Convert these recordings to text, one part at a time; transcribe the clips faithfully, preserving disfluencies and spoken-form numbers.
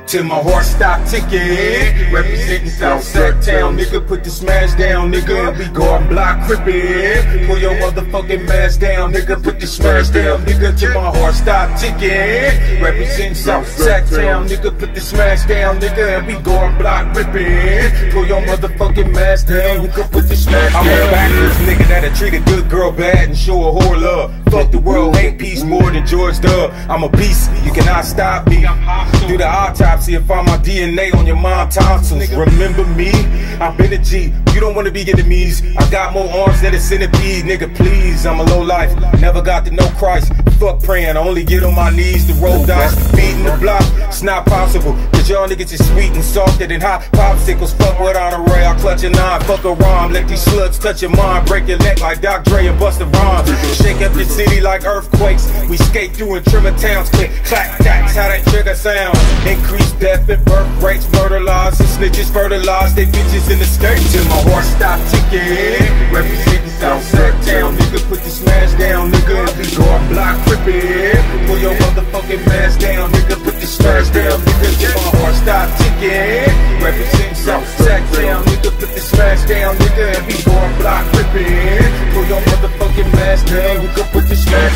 Till my heart stop ticking. Representing South Sac-Town, nigga, put the smash down, nigga. We go on block crippin'. Pull your motherfucking mask down, nigga, put the smash down, nigga. Till my heart stop ticking. Representing South Sac-Town, nigga, put the smash down, nigga. And we go on block rippin'. Pull your motherfucking mask down, nigga, put the smash down. I'm a backwards nigga that'll treat a good girl bad and show a whore love. Fuck the world, hate peace more than George Dub. I'm a beast, you cannot stop me. Do the autopsy and find my D N A on your mom's tonsils. Remember me? I've been a G. You don't wanna be enemies. I got more arms than a centipede, nigga. Please, I'm a low life. Never got to know Christ. Fuck praying, I only get on my knees to roll dice. Beating the block, it's not possible. Cause y'all niggas is sweet and salted and hot popsicles. Fuck what on a ray, I clutch a nine. Fuck a rhyme, let these slugs touch your mind. Break your neck like Doc Dre and Busta Rhymes. Shake up the city like earthquakes. We skate through and trim a towns. Click, clack, clacks, how that trigger sound. Increase death and birth rates, murder laws and snitches fertilize they bitches in the skate. Till my heart stop ticking. Representing South Sac-Town, nigga, put the smash down, nigga. We go on block crippin'. Pull your motherfucking mask down, nigga, put the smash down, nigga. Till my heart stop ticking. Representing South Sac-Town, nigga, put the smash down, nigga. And we go on block crippin'. Pull your motherfucking mask down, nigga, put the smash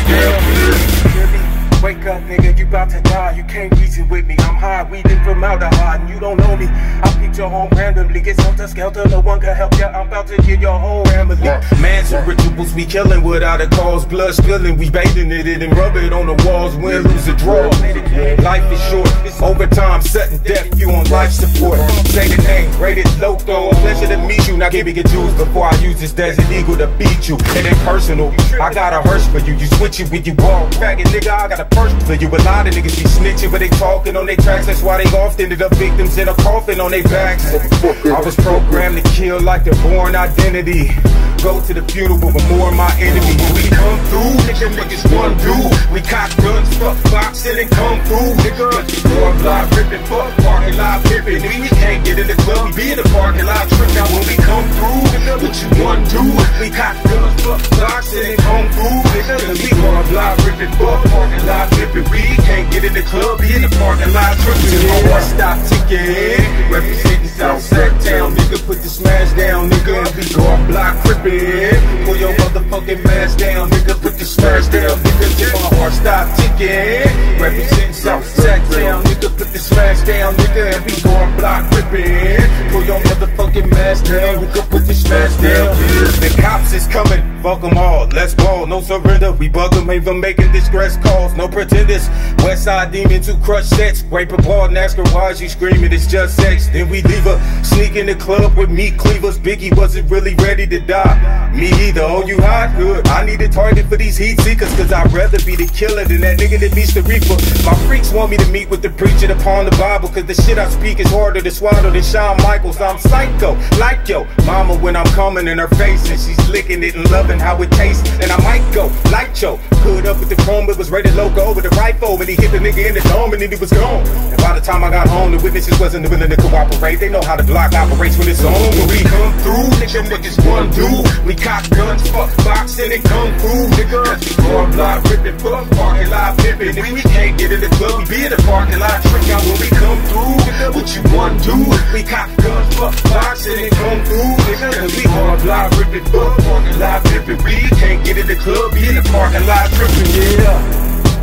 down. Wake up, nigga, you bout to die. You can't reason with me. I'm high, weeding from out the hot, and you don't know me. I'll pick your home randomly. Get helter skelter, no one can help ya. I'm about to get your whole family. Man's and rituals we killing without a cause. Blood spilling, we bathing it in and rub it on the walls. Win, lose, or draw. Life is short. Overtime, sudden death, you on life support. Say the name, rated loco. Pleasure to meet you. Now give me your jewels before I use this desert eagle to beat you. It ain't personal. I got a hearse for you. You switch it when you walk. Faggot nigga, I got a first for you. A lot of niggas be snitching, but they talking on their tracks. That's why they often ended up victims in a coffin on their backs. I was programmed to kill like the born identity. Go to the funeral with more of my enemy. When we come through, nigga, niggas one do. We cock guns, fuck boxing and come through, nigga. Door block ripping, fuck parking lot pippin'. Nigga, we can't get in the club, we be in the parking lot trip. Now when we come through, nigga, what you one do? We cock guns, fuck boxing and come through, nigga. Cause we door block ripping, fuck parking lot pippin'. We can't get in the club, be in the parking lot trippin'. Till my heart stop ticking. Representing South Sac-Town, nigga, put the smash down, nigga. And we go on block crippin'. Pull your motherfucking mask down, nigga, put the smash down, nigga. Till my heart stop ticking. Representing South Sac-Town, nigga, put the smash down, nigga. And we go on block crippin'. Pull your motherfucking mask down, nigga, put the smash down. The cops is coming, fuck them all. Let's ball, no surrender. We bug them, ain't even making distress calls. No pretenders. Westside demons who crush sets. Rape a ball and ask her why she screaming. It's just sex. Then we leave her. Sneak in the club with meat cleavers. Biggie wasn't really ready to die. Me either. Oh, you hot? Good. I need a target for these heat seekers, cause I'd rather be the killer than that nigga that beats the reaper. My freaks want me to meet with the preacher to pawn the Bible, cause the shit I speak is harder to swallow than Shawn Michaels. I'm psycho, like yo mama when I'm coming in her face and she's licking it and loving how it tastes. And I might go like yo, hood up with the chrome, it was rated loco with the rifle, and he hit the nigga in the dome and then he was gone. And by the time I got home, the witnesses wasn't willing to cooperate. They know how the block operates when it's on. When we come through, nigga, niggas one do. We cock guns, fuck boxing and kung fu, nigga. We go on block ripping, fuck parking lot pippin'. If we can't get in the club, we be in the parking lot trick out when we come through. Nigga, what you one do? We cock guns, fuck boxing and kung fu, nigga. Cause we go on block ripping, fuck parking lot pippin'. We can't get in the club, be in the parking lot trippin', yeah.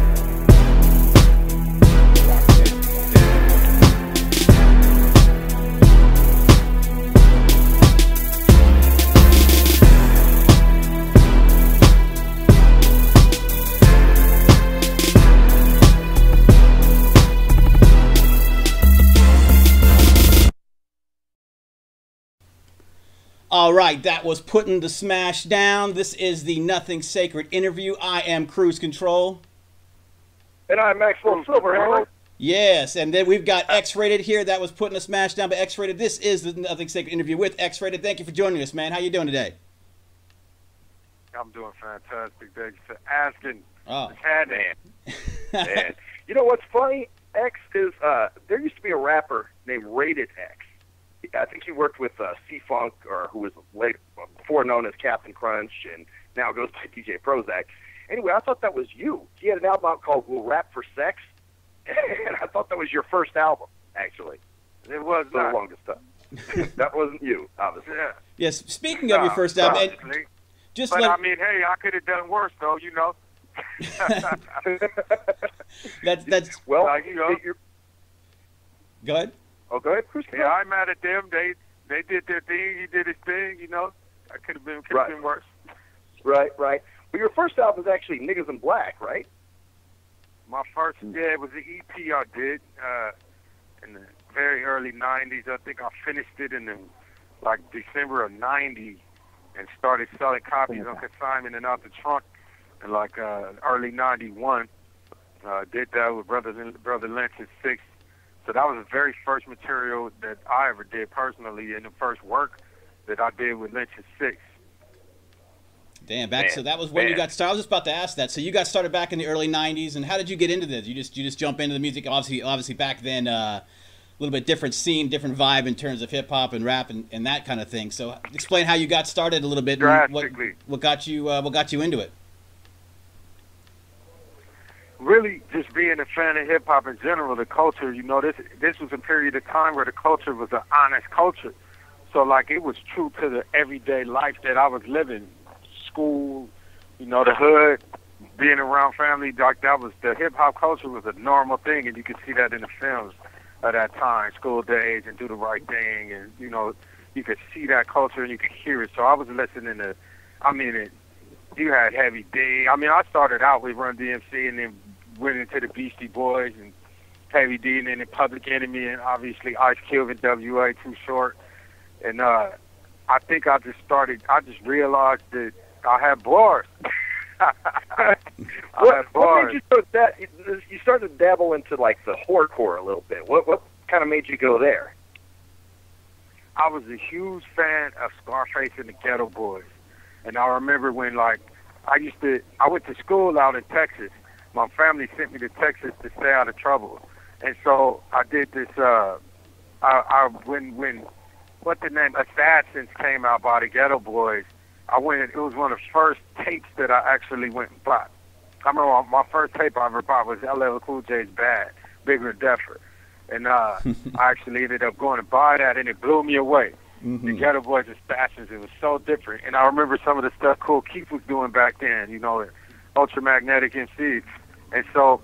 All right, that was Putting the Smash Down. This is the Nothing Sacred interview. I am Cruise Control. And I'm Maxwell Silverhammer. Yes, and then we've got X-Rated here. That was Putting the Smash Down by X-Rated. This is the Nothing Sacred interview with X-Rated. Thank you for joining us, man. How you doing today? I'm doing fantastic. Thanks for asking. Oh. Man. Man. You know what's funny? X is, uh, there used to be a rapper named Rated X. I think he worked with uh, C-Funk, or who was late, before known as Captain Crunch, and now goes by D J Prozac. Anyway, I thought that was you. He had an album out called We'll Rap for Sex, and I thought that was your first album. actually. It was For the not. longest time. That wasn't you, obviously. Yeah. Yes. Speaking of your first album, and Obviously. just But let I mean, hey, I could have done worse, though. You know. that's that's Well, Like, you know. you're- go ahead. oh, go ahead, Chris. Yeah, I'm mad at them. They they did their thing. He did his thing. You know. I could have been could have Right. been worse. Right, right. Well, your first album was actually Niggas in Black, right? My first, yeah, it was an E P I did uh, in the very early nineties. I think I finished it in the, like December of ninety and started selling copies on consignment and out the trunk in like uh, early ninety-one. Uh, did that with Brother, Brother Lynch's Six. So that was the very first material that I ever did personally and the first work that I did with Lynch's Six. Damn, back. Man, So that was when you man. got started. I was just about to ask that. So you got started back in the early nineties, and how did you get into this? You just you just jump into the music. Obviously, obviously back then, uh, a little bit different scene, different vibe in terms of hip hop and rap and, and that kind of thing. So explain how you got started a little bit. And what, Drastically. what got you uh, what got you into it? Really just being a fan of hip hop in general, the culture, you know, this this was a period of time where the culture was an honest culture. So like it was true to the everyday life that I was living. School, you know, the hood, being around family, like that was the hip hop culture was a normal thing, and you could see that in the films at that time, School Days and Do the Right Thing, and you know, you could see that culture and you could hear it. So I was listening to, I mean, it, you had Heavy D. I mean, I started out with Run D M C and then went into the Beastie Boys and Heavy D, and then the Public Enemy, and obviously Ice Cube and W A Too Short. And uh, I think I just started, I just realized that I had bars. I What, had what bars. made you start that? You started to dabble into like the horrorcore a little bit. What what kind of made you go there? I was a huge fan of Scarface and the Ghetto Boys. And I remember when, like, I used to, I went to school out in Texas. My family sent me to Texas to stay out of trouble. And so I did this, uh, I, I when, when, what the name, Assassins came out by the Ghetto Boys, I went, it was one of the first tapes that I actually went and bought. I remember my first tape I ever bought was L L Cool J's Bad, Bigger and Deffer. And uh, I actually ended up going to buy that, and it blew me away. Mm-hmm. The Ghetto Boys and Assassins, it was so different. And I remember some of the stuff Cool Keith was doing back then, you know, Ultramagnetic M C. And so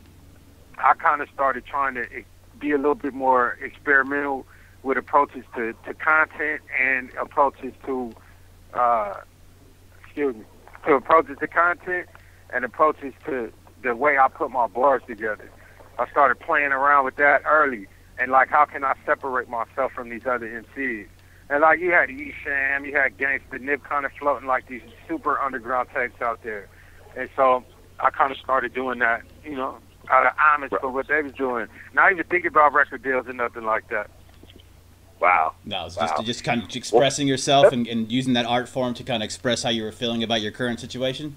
I kind of started trying to be a little bit more experimental with approaches to, to content and approaches to, uh, excuse me, to approaches to content and approaches to the way I put my bars together. I started playing around with that early, and like, how can I separate myself from these other M Cs? And like, you had E-Sham, you had Gangsta Nip kind of floating like these super underground tapes out there. And so I kind of started doing that, you know, out of homage for what they was doing. Not even thinking about record deals or nothing like that. Wow. No, it's Wow. just just kind of expressing yourself and, and using that art form to kind of express how you were feeling about your current situation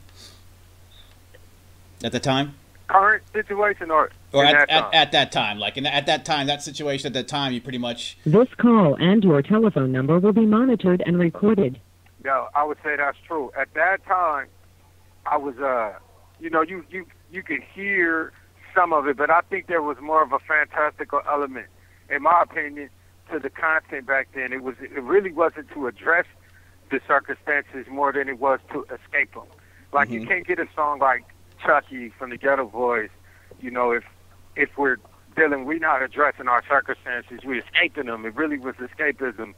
at the time. Current situation or, Or in at, that time? at, at that time, like in, at that time, that situation at that time, you pretty much. This call and your telephone number will be monitored and recorded. Yeah, I would say that's true. At that time, I was, uh, you know, you, you, you could hear some of it, but I think there was more of a fantastical element, in my opinion, to the content back then. It was, it really wasn't to address the circumstances more than it was to escape them. Like, Mhm. you can't get a song like Chucky from the Ghetto Boys, you know, if if we're dealing, we're not addressing our circumstances, we're escaping them. It really was escapism.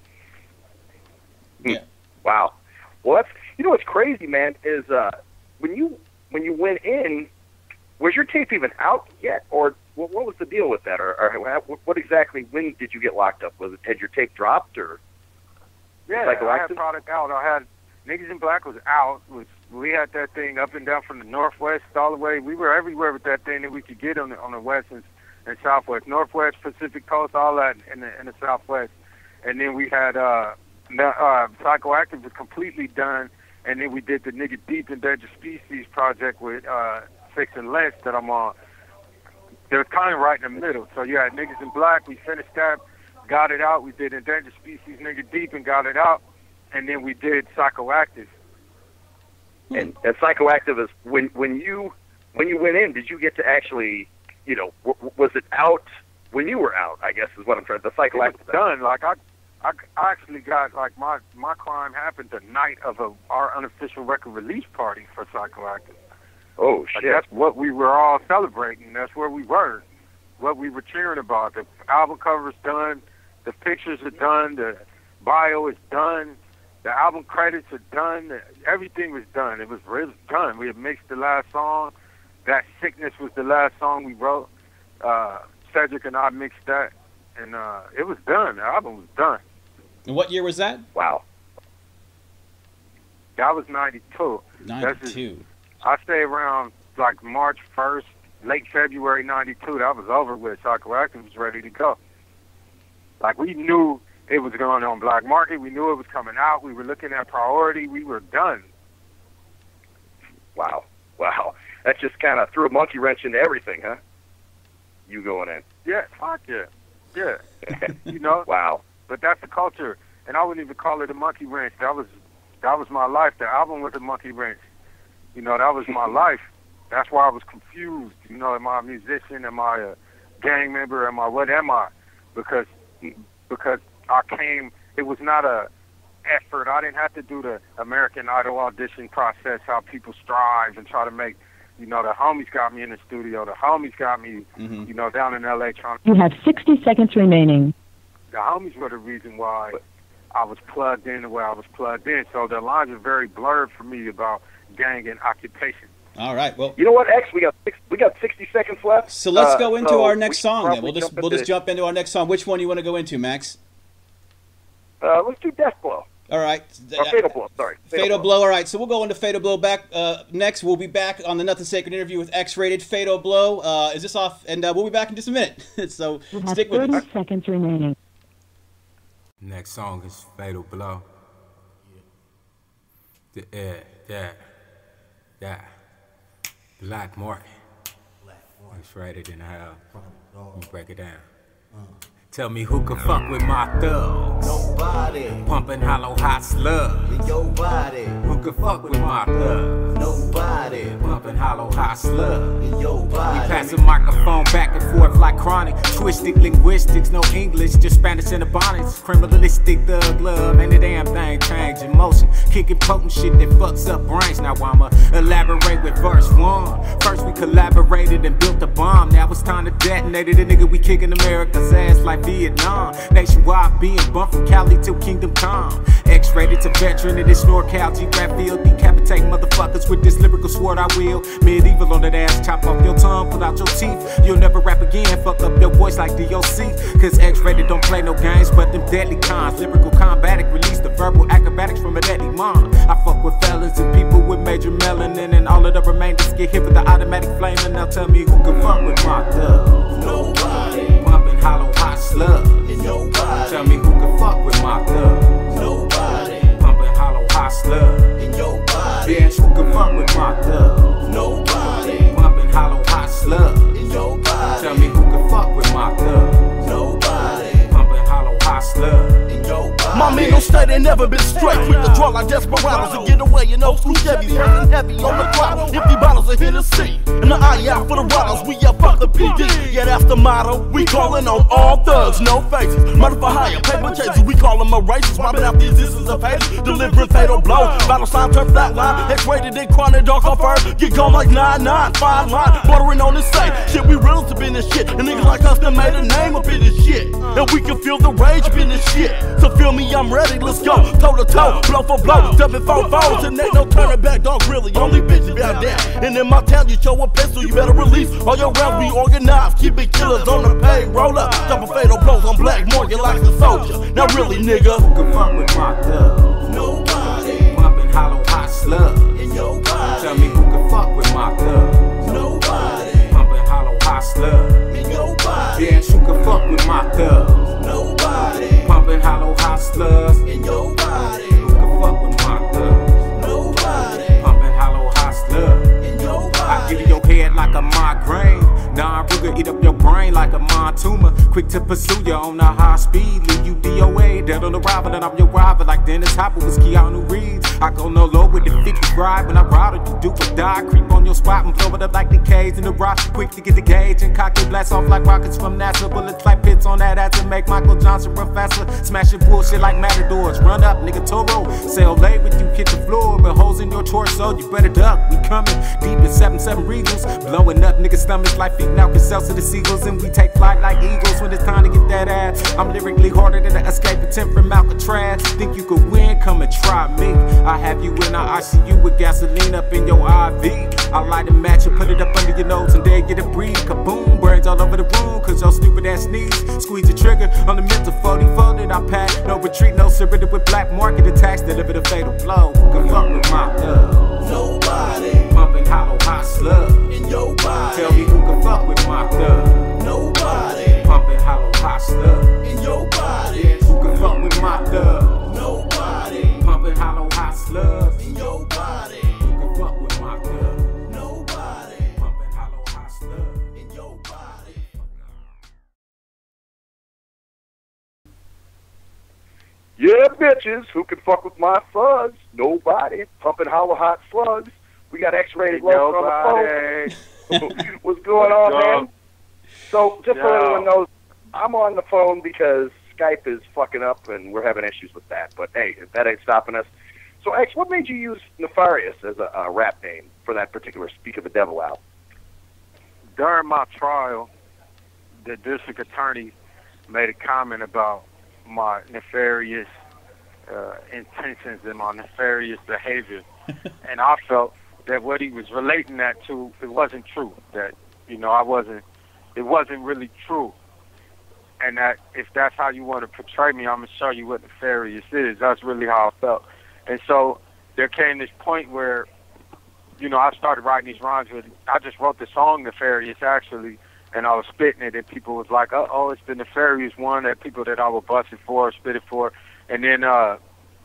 Yeah. Wow. Well, that's, you know what's crazy, man, is uh, when you when you went in, was your tape even out yet, or what, what was the deal with that, or, or what exactly? When did you get locked up? Was it, had your tape dropped, or? Yeah, Like I had Alexis? product out. I had Niggas in Black was out. Was we had that thing up and down from the northwest all the way. We were everywhere with that thing that we could get on the on the west and, and southwest, northwest, Pacific Coast, all that in the in the southwest. And then we had uh, the, uh, Psychoactive was completely done. And then we did the Nigga Deep Endangered Species project with uh, Six and Lynch that I'm on. They was kind of right in the middle. So you had Niggas in Black. We finished that, got it out. We did Endangered Species, Nigga Deep, and got it out. And then we did Psychoactive. And, and Psychoactive is when when you when you went in, did you get to actually, you know, w- was it out when you were out, I guess is what I'm trying to, the It was psychoactive. done. Like, I, I, I actually got, like, my, my crime happened the night of a, our unofficial record release party for Psychoactive. Oh, Like, shit. that's what we were all celebrating. That's where we were. What we were cheering about. The album cover's done. The pictures are done. The bio is done. The album credits are done. Everything was done. It was, it was done. We had mixed the last song. That Sickness was the last song we wrote. Uh, Cedric and I mixed that. And uh, it was done. The album was done. And what year was that? Wow. That was ninety-two. ninety-two. I stayed around like March first, late February ninety-two. That was over with. Psychoactive was ready to go. Like, we knew it was going on Black Market. We knew it was coming out. We were looking at priority. We were done. Wow. Wow. That just kind of threw a monkey wrench into everything, huh? You going in. Yeah, fuck yeah. Yeah. You know? Wow. But that's the culture. And I wouldn't even call it a monkey wrench. That was that was my life. The album was a monkey wrench. You know, that was my life. That's why I was confused. You know, am I a musician? Am I a gang member? Am I, what am I? Because because I came, it was not a effort. I didn't have to do the American Idol audition process, how people strive and try to make, you know, the homies got me in the studio. The homies got me, Mm-hmm. you know, down in L A trying to. You have sixty seconds remaining. The homies were the reason why I was plugged in the way I was plugged in. So the lines are very blurred for me about gang and occupation. All right. Well, You know what, X? We got six, we got sixty seconds left. so let's Uh, go into so our we next should song then. probably We'll just jump we'll just into- jump into our next song. Which one do you want to go into, Max? Uh, let's do Death Blow. All right. Or Fatal Blow, sorry. Fatal Blow. All right, so we'll go into Fatal Blow back uh, next. We'll be back on the Nothing Sacred interview with X-Rated. Fatal Blow. Uh, is this off? And uh, we'll be back in just a minute. So You have stick with thirty us. seconds remaining. Next song is Fatal Blow. Yeah, yeah, yeah, yeah. Black Market. It's rated in hell. Let me break it down. Tell me who can fuck with my thugs? Nobody. Pumping hollow hot slugs. In your body. Who can fuck with my thugs? Nobody. Pumping hollow hot slugs. In your body. We pass the microphone back and forth like chronic. Twisted linguistics, no English, just Spanish in the bonnets. Criminalistic thug love, and the damn thing change in motion. Kicking potent shit that fucks up brains. Now I'ma elaborate with verse one. First we collaborated and built a bomb. Now it's time to detonate it. A nigga we kicking America's ass like Vietnam. Nationwide being bumped from Cali to Kingdom Come. X-rated to veteran of this NorCal G-rap field. Decapitate motherfuckers with this lyrical sword I will. Medieval on that ass, chop off your tongue, pull out your teeth. You'll never rap again, fuck up your voice like D O C. Cause X-rated don't play no games, but them deadly cons. Lyrical combatic, release the verbal acrobatics from a deadly mind. I fuck with felons and people with major melanin, and all of the remainders get hit with the automatic flame. And now tell me who can fuck with my thug? Nobody. Pumping hollow hot slugs. In your body. Tell me who can fuck with my thug? Nobody. Pumping hollow hot slugs. In your body. Bitch, who can fuck with my thug? Nobody. Pumping hollow hot slugs. In your body. Tell me who can fuck with my thug? Nobody. Pumping hollow hot slugs. In your body. My mental state ain't never been straight. Quick to draw like desperados and get away in old school Chevys. Running heavy on the crowd. Empty bottles of Hennessy. And the eye out for the rotters. We out fuck the P D. Yeah, that's the motto. We callin' on all thugs, no faces. Murder for hire, paper chasers. We call them a racist. Robbing out the existence of haters. Delivering fatal blow. Battle sign turn flat line. X-rated and chronic dark off earth. Get gone like nine nine. Fine line. Bordering on the same. Shit, we real up in this shit. And niggas like us that made a name up in this shit. And we can feel the rage up in this shit. So feel me, I'm ready, let's go, toe to toe, blow for blow, dumping four foes, and ain't no turning back, dog, really, only bitches out there. And in my town, you show a pistol, you better release all your rounds, be organized, keep it killers on the pay, roll up, double fatal blows on black market like a soldier. Now really, nigga, Who can fuck with my thug? Nobody. Pumping hollow hot slugs. In your body. Tell me who can fuck with my thug? Nobody. Pumping hollow hot slugs. In your body. Bitch, who can fuck with my thug? Nobody. Pumping hollow hot slugs. In your body. Who can fuck with my thug? Nobody. Pumping hollow hot slugs. In your body. I get in your head like a migraine. Non-ruger, eat up your brain like a mind tumor. Quick to pursue you on a high speed, leave you D O A. Dead on arrival, and I'm your rival like Dennis Hopper was Keanu Reeves. I go no low with the fifty ride. When I ride or you do or die, creep on your spot and blow it up like the cage in the rock. Quick to get the gauge and cock it, blast off like rockets from NASA. Bullets like pits on that ass to make Michael Johnson run faster. Smashing bullshit like matadors. Run up, nigga, Toro. Sail late with you, hit the floor. With holes in your torso, you better duck. We coming deep in seven seven Regals. Blowing up niggas' stomachs like feeding out cells to the seagulls. And we take flight like eagles when it's time to get that ass. I'm lyrically harder than an escape attempt from Alcatraz. Think you could win? Come and try me. I have you in our I C U with gasoline up in your I V. I light a match and put it up under your nose and there get a breathe. Kaboom, burns all over the room cause your stupid ass sneeze. Squeeze the trigger on the mental forty folded I pack. No retreat, no surrender with black market attacks. Deliver the fatal blow. Good fuck with my thug. Nobody Pumping hollow hot slug. in your body. Tell me who can fuck with my thug. Nobody Pumping hollow hot slug. in your body. Who can fuck with my thug? Nobody Pumping hollow hot slugs. in your body. Who can fuck with my thug? Nobody Pumping hollow hot slugs. in your body. Yeah, bitches, who can fuck with my fuzz? Nobody. Pumping hollow hot slugs. We got X-rated local on the phone. What's going on, man? So, just so Yo. everyone knows, I'm on the phone because Skype is fucking up and we're having issues with that. But hey, that ain't stopping us. So, X, what made you use Nefarious as a, a rap name for that particular Speak of the Devil album? During my trial, the district attorney made a comment about my nefarious uh, intentions and my nefarious behavior. And I felt that what he was relating that to, it wasn't true. That, you know, I wasn't, it wasn't really true. And that if that's how you want to portray me, I'm going to show you what nefarious is. That's really how I felt. And so there came this point where, you know, I started writing these rhymes with, I just wrote the song Nefarious, actually, and I was spitting it, and people was like, oh, oh it's the nefarious one, that people that I would bust it for, spit it for. And then, uh,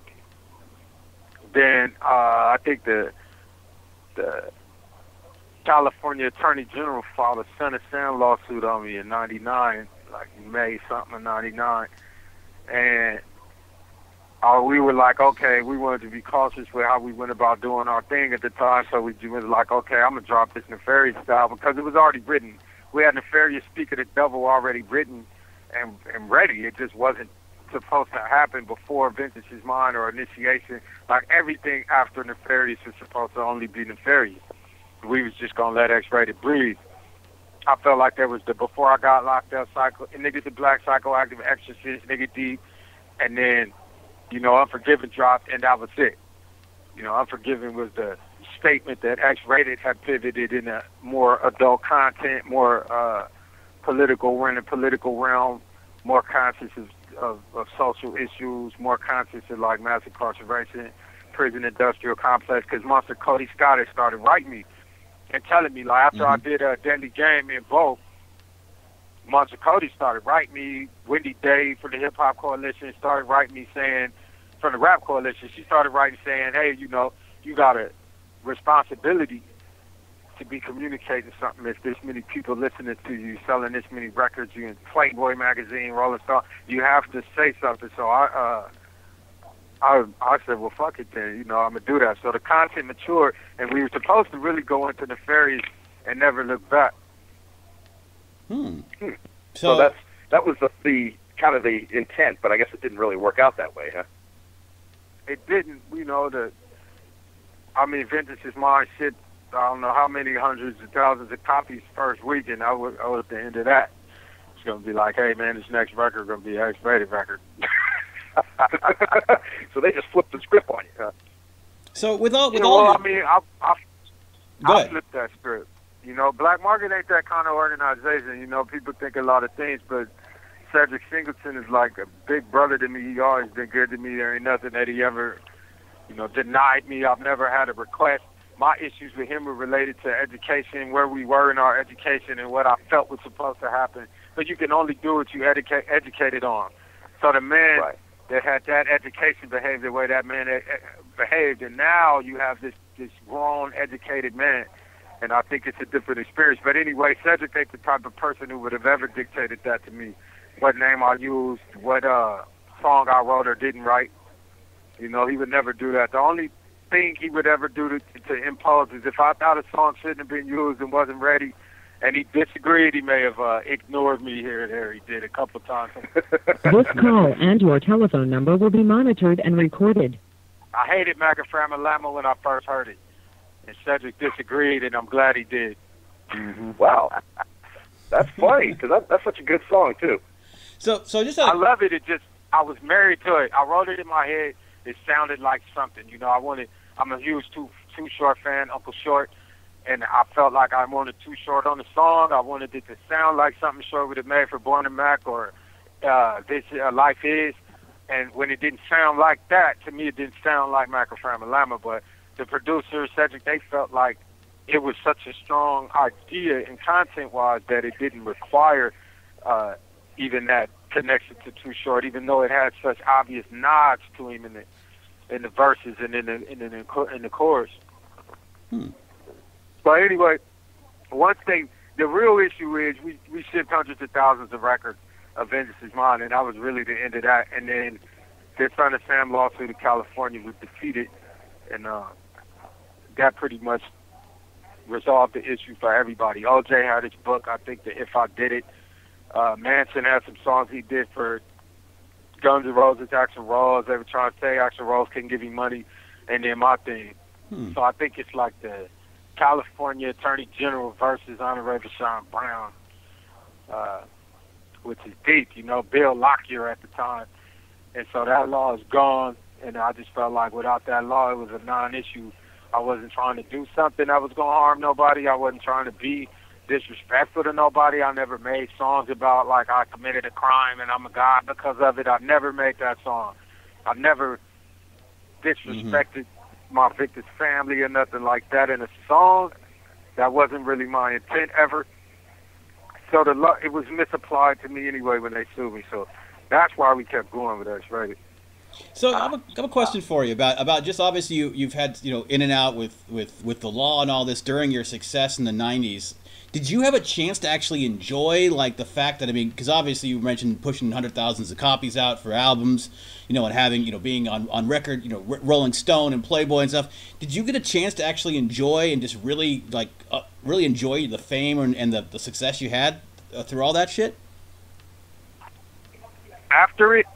then uh, I think the the California Attorney General filed a Son of Sam lawsuit on me in ninety-nine, like May something of ninety-nine. And uh, we were like, okay, we wanted to be cautious with how we went about doing our thing at the time, so we was like, okay, I'm going to drop this Nefarious style because it was already written. We had Nefarious Speak of the Devil already written and, and ready. It just wasn't supposed to happen before Vintage's Mind or Initiation. Like, everything after Nefarious was supposed to only be Nefarious. We was just going to let X-Rated breathe. I felt like there was the Before I Got Locked Up cycle, and niggas the Black Psychoactive Exorcist, Nigga Deep, and then, you know, Unforgiven dropped, and that was it. You know, Unforgiven was the statement that X-Rated had pivoted in a more adult content, more uh, political, we're in the political realm, more conscious of, of, of social issues, more conscious of like mass incarceration, prison industrial complex, because Monster Cody Scott had started writing me and telling me, like, after mm-hmm. I did a uh, Deadly Game in both, Monster Cody started writing me, Wendy Day for the Hip Hop Coalition started writing me saying, from the Rap Coalition, she started writing saying, hey, you know, you got a responsibility to be communicating something. If there's many people listening to you, selling this many records, you in Playboy magazine, Rolling Stone, you have to say something. So I, uh, I, I said, well, fuck it then. You know, I'm gonna do that. So the content matured, and we were supposed to really go into Nefarious and never look back. Hmm. hmm. So, so that's that was the, the kind of the intent, but I guess it didn't really work out that way, huh? It didn't. You know, the I mean, Vintage's Mind shit. I don't know how many hundreds of thousands of copies first week, and I was, I was at the end of that. It's gonna be like, hey man, this next record gonna be an X-rated record. So they just flipped the script on you, huh? So with all with you know, all, well, your... I mean, I, I, Go I ahead. flipped that script. You know, Black Market ain't that kind of organization. You know, people think a lot of things, but Cedric Singleton is like a big brother to me. He always been good to me. There ain't nothing that he ever, you know, denied me. I've never had a request. My issues with him were related to education, where we were in our education, and what I felt was supposed to happen. But you can only do what you educate educated on. So the man right. that had that education behaved the way that man uh, behaved, and now you have this this grown, educated man, and I think it's a different experience. But anyway, Cedric ain't the type of person who would have ever dictated that to me. What name I used, what uh, song I wrote or didn't write. You know, he would never do that. The only thing he would ever do to, to impose is if I thought a song shouldn't have been used and wasn't ready, and he disagreed, he may have uh, ignored me here and there. He did a couple times. This call and your telephone number will be monitored and recorded. I hated Macaframa Lama when I first heard it. And Cedric disagreed, and I'm glad he did. Mm-hmm. Wow. That's funny, because that, that's such a good song, too. So, so just I love it. It just, I was married to it. I wrote it in my head. It sounded like something. You know, I wanted, I'm a huge Too, Too Short fan, Uncle Short. And I felt like I wanted Too Short on the song. I wanted it to sound like something Short would have made for Born to Mac or uh, This uh, Life Is. And when it didn't sound like that, to me it didn't sound like Macaframa Lama. But the producer, Cedric, they felt like it was such a strong idea and content-wise that it didn't require uh, even that connection to Too Short, even though it had such obvious nods to him in the in the verses and in the in the, in the chorus. Hmm. But anyway, once they, the real issue is we, we shipped hundreds of thousands of records of Vengeance Is Mine, and that was really the end of that. And then their Son of Sam lawsuit in California was defeated, and uh, that pretty much resolved the issue for everybody. O J had his book, I think, the If I Did It. Uh, Manson had some songs he did for Guns N' Roses, Axl Rose. They were trying to say Axl Rose couldn't give him money, and then my thing. Hmm. So I think it's like the California Attorney General versus Honorable Rashawn Brown, uh, which is deep, you know, Bill Lockyer at the time. And so that law is gone, and I just felt like without that law, it was a non-issue. I wasn't trying to do something that was going to harm nobody. I wasn't trying to be disrespectful to nobody. I never made songs about, like, I committed a crime and I'm a god because of it. I never made that song. I never disrespected mm-hmm. my victim's family or nothing like that in a song. That wasn't really my intent ever. So the lo- it was misapplied to me anyway when they sued me. So that's why we kept going with us, right? So I have, a, I have a question for you about about just obviously you you've had you know in and out with, with, with the law and all this during your success in the nineties. Did you have a chance to actually enjoy like the fact that I mean because obviously you mentioned pushing hundred thousands of copies out for albums, you know, and having you know being on, on record, you know, R- Rolling Stone and Playboy and stuff. Did you get a chance to actually enjoy and just really like uh, really enjoy the fame and, and the, the success you had uh, through all that shit? After it.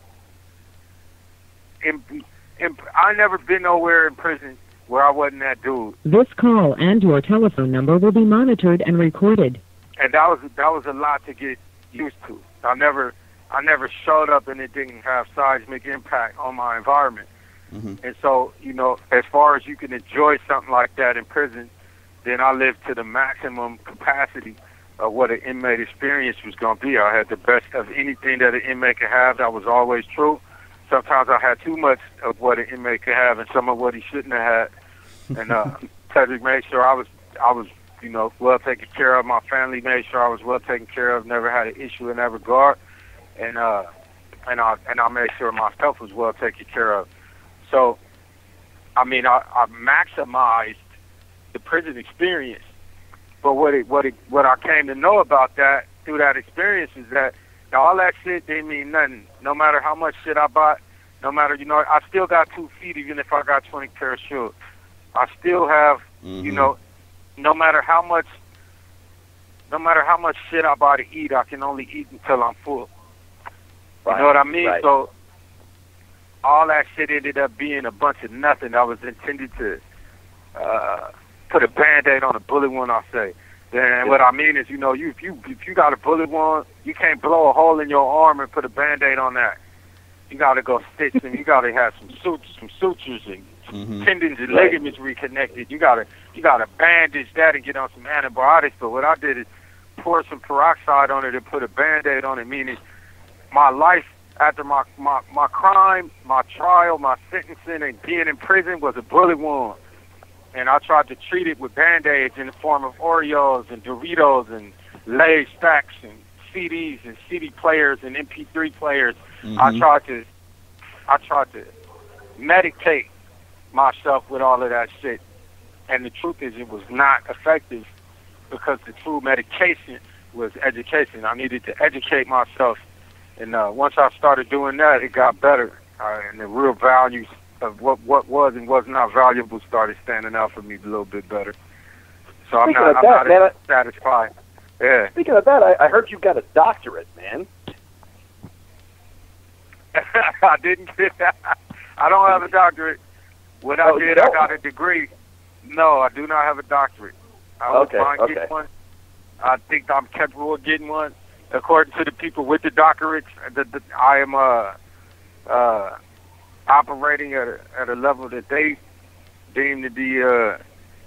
In, in, I never been nowhere in prison where I wasn't that dude. This call and your telephone number will be monitored and recorded. And that was that was a lot to get used to. I never I never showed up and it didn't have seismic impact on my environment. Mm-hmm. And so, you know, as far as you can enjoy something like that in prison, then I lived to the maximum capacity of what an inmate experience was going to be. I had the best of anything that an inmate could have. That was always true. Sometimes I had too much of what an inmate could have and some of what he shouldn't have had. And uh, Cedric made sure I was, I was, you know, well taken care of. My family made sure I was well taken care of. Never had an issue in that regard. And uh, and I and I made sure myself was well taken care of. So, I mean, I, I maximized the prison experience. But what it, what it, what I came to know about that through that experience is that all that shit didn't mean nothing. No matter how much shit I bought, no matter, you know, I still got two feet even if I got twenty pair of shoes. I still have, mm-hmm. you know, no matter how much, no matter how much shit I buy to eat, I can only eat until I'm full. Right. You know what I mean? Right. So all that shit ended up being a bunch of nothing that was intended to uh, put a Band-Aid on a bullet wound, I say. And what I mean is, you know, you if you if you got a bullet wound, you can't blow a hole in your arm and put a Band-Aid on that. You got to go stitch them. You got to have some sutures, some sutures and mm-hmm. tendons and right. ligaments reconnected. You got to you got to bandage that and get on some antibiotics. But what I did is pour some peroxide on it and put a Band-Aid on it. Meaning, my life after my my my crime, my trial, my sentencing, and being in prison was a bullet wound. And I tried to treat it with Band-Aids in the form of Oreos and Doritos and Lay's stacks and C Ds and C D players and M P three players. Mm-hmm. I tried to, I tried to medicate myself with all of that shit. And the truth is, it was not effective because the true medication was education. I needed to educate myself, and uh, once I started doing that, it got better. Uh, and the real values of what what was and was not valuable started standing out for me a little bit better. So I'm Speaking not, of I'm that, not man, satisfied. Yeah. Speaking of that, I, I heard you got a doctorate, man. I didn't get that. I don't have a doctorate. What I Oh, you did, I don't? got a degree. No, I do not have a doctorate. I was Okay, trying to okay. get one. I think I'm capable of getting one. According to the people with the doctorates, the, the, I am uh, uh, operating at a, at a level that they deem to be uh,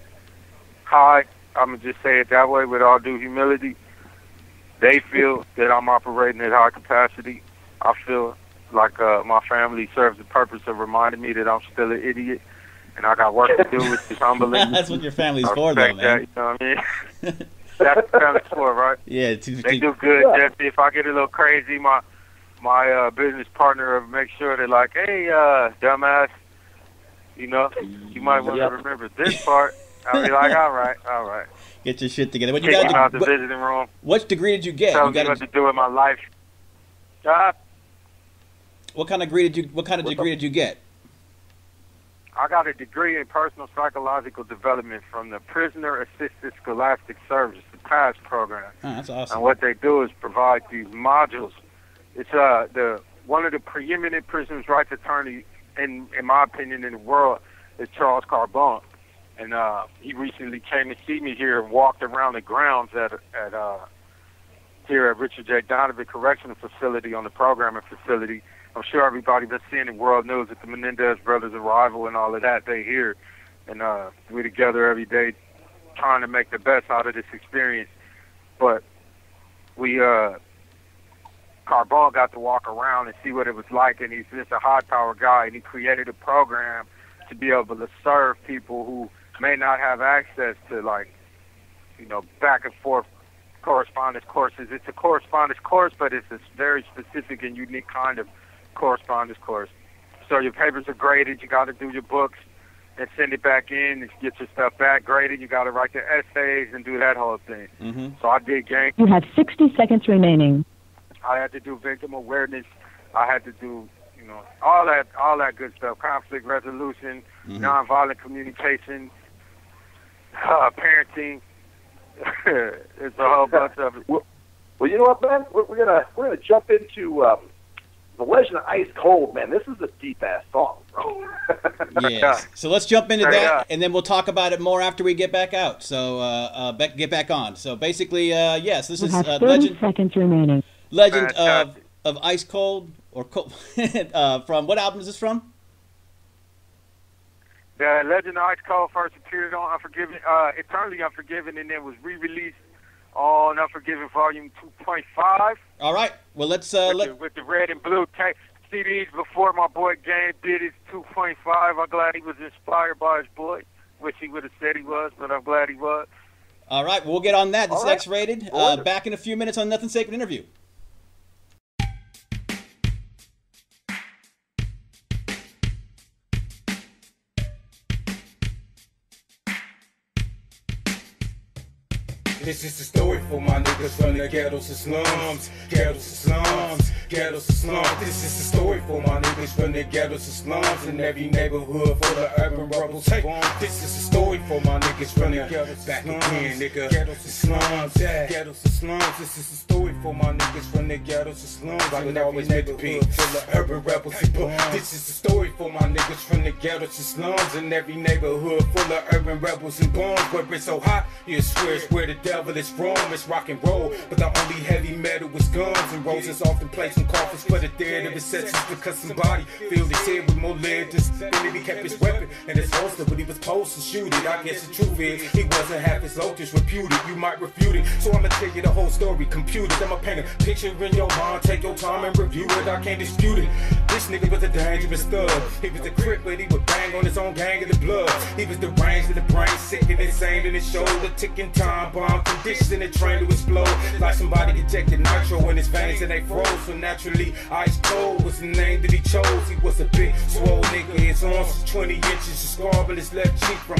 high. I'm going to just say it that way with all due humility. They feel that I'm operating at high capacity. I feel like uh, my family serves the purpose of reminding me that I'm still an idiot and I got work to do, which is humbling. That's what your family's I for, though, respect that, man. you know what I mean? That's what family's for, right? Yeah, to, They to, do good, Yeah. Jesse. If I get a little crazy, my my uh, business partner will make sure they're like, hey, uh, dumbass, you know, you might want Yep. to remember this part. I'll be like, all right, all right. get your shit together. What you Kick got? him out To, the what, visiting room. what degree did you get? Tell You me got what a, to do in my life. Uh, what kind of degree did you? What kind of degree did you get? I got a degree in personal psychological development from the Prisoner Assisted Scholastic Service, the PASS program. Oh, that's awesome. And what they do is provide these modules. It's uh the one of the preeminent prisoners' rights attorney, in in my opinion, in the world is Charles Carbone, and uh, he recently came to see me here and walked around the grounds at at uh, here at Richard J. Donovan Correctional Facility on the programming facility. I'm sure everybody been seeing in world news at the Menendez brothers' arrival and all of that. They here, and uh, we together every day, trying to make the best out of this experience. But we, uh, Carbone got to walk around and see what it was like, and he's just a high-power guy, and he created a program to be able to serve people who may not have access to, like, you know, back and forth correspondence courses. It's a correspondence course, but it's a very specific and unique kind of correspondence course. So your papers are graded. You got to do your books and send it back in and get your stuff back graded. You got to write the essays and do that whole thing. Mm-hmm. So I did gang. You have sixty seconds remaining. I had to do victim awareness. I had to do, you know, all that, all that good stuff. Conflict resolution, Mhm. nonviolent communication, uh, parenting. It's a whole bunch of it. Well, well, you know what, man? We're, we're gonna we're gonna jump into um, the Legend of Ice Cold, man. This is a deep ass song, bro. Yes. So let's jump into Straight that, up. and then we'll talk about it more after we get back out. So uh, uh, back, get back on. So basically, uh, yes, this You is have uh, thirty Legend seconds remaining. Legend of Fantastic. of Ice Cold or Cold, uh, from what album is this from? The Legend of Ice Cold first appeared on Unforgiven, uh, Eternally Unforgiven, and then was re-released on Unforgiven Volume two point five All right. Well, let's uh, with, let the, with the red and blue ta- C Ds before my boy Game did his two point five. I'm glad he was inspired by his boy. Wish he would have said he was, but I'm glad he was. All right, we'll get on that. This All is right. X-Rated. Uh, Order. back in a few minutes on Nothing Sacred Interview. This is the story for my niggas from the ghettos and slums, ghettos and slums, ghettos and slums. This is the story for my niggas from the ghettos and slums in every neighborhood for the urban rebels. Hey, this is the story for my niggas from the ghettos back again, nigga. Ghettos and slums, ghettos and slums. This is the story for my niggas from the ghettos and slums like it always meant to be. For the urban rebels. This is the story for my niggas from the ghettos and slums in every neighborhood full of urban rebels and bombs. Where it's so hot, you swear it's where the devil is from. It's rock and roll, but the only heavy metal is guns and roses. Often placed in coffins for the dead of his sentence because somebody filled his head with more lead to spin it. He kept his weapon and his holster, but he was supposed to shoot it. I guess the truth is he wasn't half as low, just reputed. You might refute it, so I'ma tell you the whole story. Computed, I'ma paint a picture in your mind. Take your time and review it. I can't dispute it. This nigga was a dangerous thug. He was a crip, but he would bang on his own gang of the blood. He was deranged in the brain, sick and insane in his shoulder, ticking time bomb conditions in the train to explode. Like somebody injected nitro in his veins and they froze. So naturally, Ice Cold was the name that he chose. He was a big, swole nigga. His arms was twenty inches, a scar on his left cheek from a hundred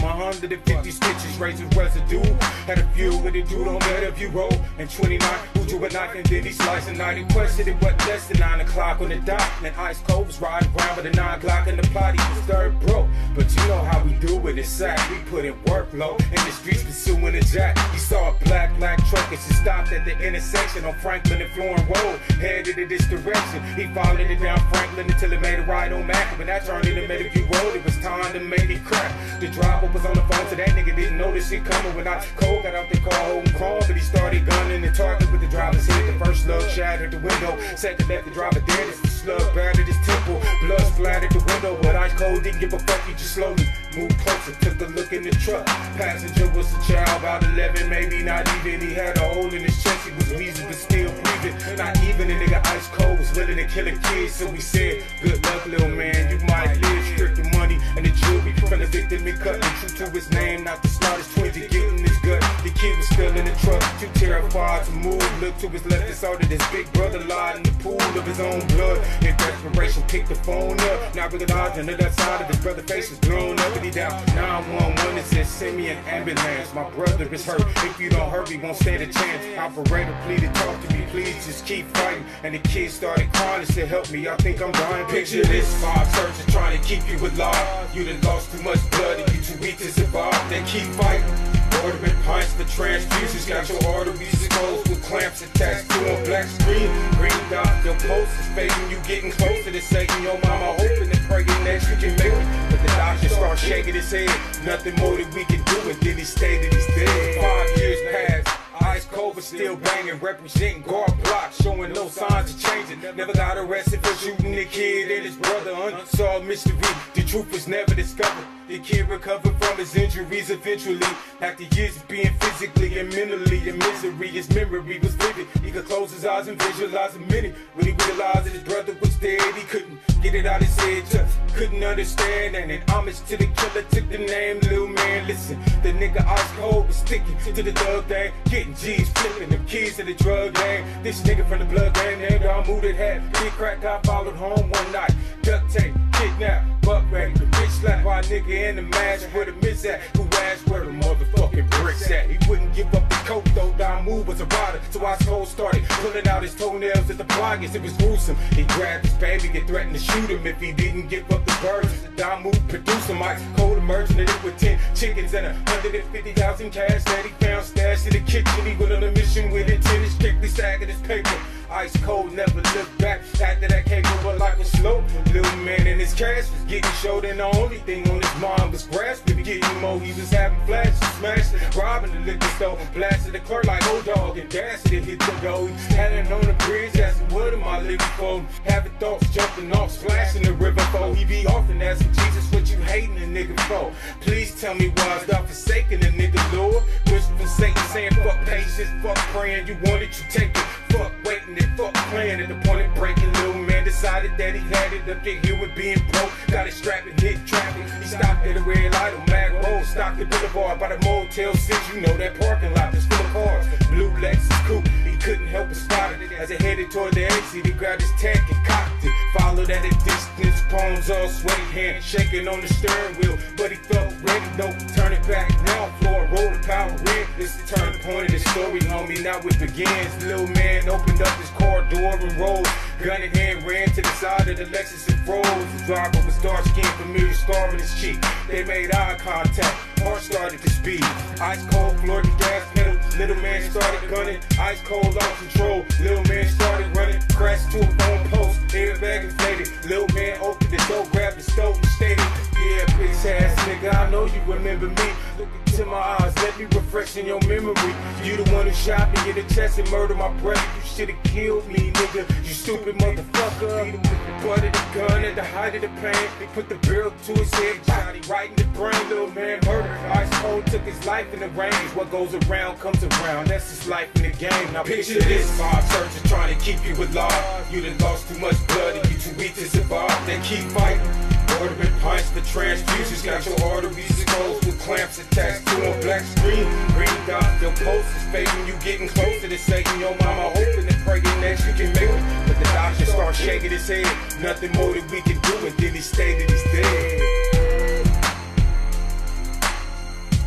busted in fifty stitches, razor residue. Had a few with a dude on that if you roll. And twenty-nine, who drew a knife and then he sliced a night. He questioned it, what less than nine o'clock on the dot. And Ice Cold was riding around with a nine Glock in the plot. He was third broke, but you know how we do with this sack. We put in work low in the streets pursuing a jack. He saw a black, black truck as he stopped at the intersection on Franklin and Florin Road, headed in this direction. He followed it down Franklin until it made a ride on Mac. When I turned into Meadowview Road, it was time to make it crack. The driver was on the phone, so that nigga didn't know this shit coming. When I Cole got out the car holding crawl, but he started gunning the target with the driver's head. The first slug shattered the window, second left the driver dead as the slug battered his temple. Blood splattered the window, but Ice Cold didn't give a fuck. He just slowly moved closer, took a look in the truck. Passenger was a child, about eleven, maybe not even. He had a hole in his chest, he was wheezing but still breathing. Not even a nigga Ice Cold was willing to kill a kid, so we said, good luck, little man, you might live. Stripped the money and the jewelry from the victim and cut the true to his name. Not the smartest twin to get in his gut. The kid was still in the truck, too terrified to move. Looked to his left and saw that his big brother lied in the pool of his own blood. In desperation, picked the phone up. Now realized on the other side of his brother's face was blown up, and he down nine one one and said, send me an ambulance. My brother is hurt. If you don't hurry, won't stand a chance. Operator pleaded, talk to me, please, just keep fighting. And the kid started crying and said, help me, I think I'm dying. Picture this, five surgeons trying to keep you alive. You done lost too much blood and you too weak to survive. They keep fighting. Ordering pints for transfusions. Got your arteries exposed with clamps attached to a black screen. Green dot, your pulse is fading. You getting closer to Satan. Your mama hoping and praying that you can make it. But the doctor starts shaking his head. Nothing more that we can do. And then he stated he's dead. Five years passed. Ice Cold was still banging, representing guard block, showing no signs of changing. Never got arrested for shooting the kid and his brother. Unsolved mystery, the truth was never discovered. The kid recovered from his injuries eventually. After years of being physically and mentally in misery, his memory was vivid. He could close his eyes and visualize a minute. When he realized that his brother was dead, he couldn't get it out his head, just couldn't understand. And in homage to the killer, took the name Lil Man. Listen, the nigga Ice Cold was sticking to the thug thing, getting G's, flipping them keys to the drug gang. This nigga from the blood gang named Ahmoud that had big crack got followed home one night. Duct tape, kidnap, buck bang, bitch slap by a nigga in the mask where the miss at, who asked where the motherfucking bricks at. He wouldn't give up the coke though, Ahmoud was a rider. So Ice Cold started pulling out his toenails at the bloggers. It was gruesome. He grabbed his baby and threatened to shoot him if he didn't give up the birds. Ahmoud produced him. Ice Cold emerging it with ten chickens and a hundred fifty thousand cash that he found stashed in the kitchen. He went on a mission with intent, strictly sagging his paper. Ice Cold never looked back. After that came over like a slope. Little man in his cash was getting showed, and the only thing on his mind was grasping. Getting more, he was having flashes, smashing, robbing the liquor store, blasting the clerk like old dog, and dancing to hit the door. He had it on the bridge, asking what am I living for? Having thoughts jumping off, splashing the river for. He be often asking Jesus, what you hating a nigga for? Please tell me why I stop forsaking a nigga, Lord. Wishing for Satan, saying fuck patience, fuck praying. You want it, you take it. Fuck waiting and fuck playing. At the point of breaking, little man decided that he had it up there here with being broke. Got it strapped and hit traffic. He stopped at a red light on Mag Road, stopped at Boulevard by the Motel six. You know that parking lot that's full of cars. Blue Lexus coupe. He couldn't help but spot it as it headed toward the exit. He grabbed his tech and cocked it. Followed at a distance, palms all sweaty, hands shaking on the steering wheel. But he felt ready, no turning back now. Floor roll the power in. This is the turning point of the story, homie. Now it begins. Little man opened up his car door and rolled. Gun in hand, ran to the side of the Lexus and froze. The driver was dark skinned, familiar scar on his cheek. They made eye contact. Heart started to speed. Ice Cold floored the gas pedal. Little man started gunning. Ice Cold lost control. Little man started running. Crashed to a phone post. Airbag inflated. Little man opened the door, grabbed the stove and stated, yeah, bitch ass nigga, I know you remember me. Look into my eyes, let me refresh in your memory. You the one who shot me in the chest and murdered my brother. You should've killed me, nigga. You stupid motherfucker. Beat him with the butt of the gun at the height of the pain. They put the barrel to his head, shot him right in the brain. Little man murdered. Ice Cold took his life in the range. What goes around comes around. That's his life in the game. Now picture this: five surgeons trying to keep you alive. You done lost too much blood and you too weak to survive. They keep fighting. Ordering pints for transfusions. Got your arteries exposed with clamps attached to a black screen. Green dot, your pulse is fading. You getting closer to Satan. Your mama hoping and praying that you can make it. But the doctor starts shaking his head. Nothing more that we can do. And then he stated he's dead.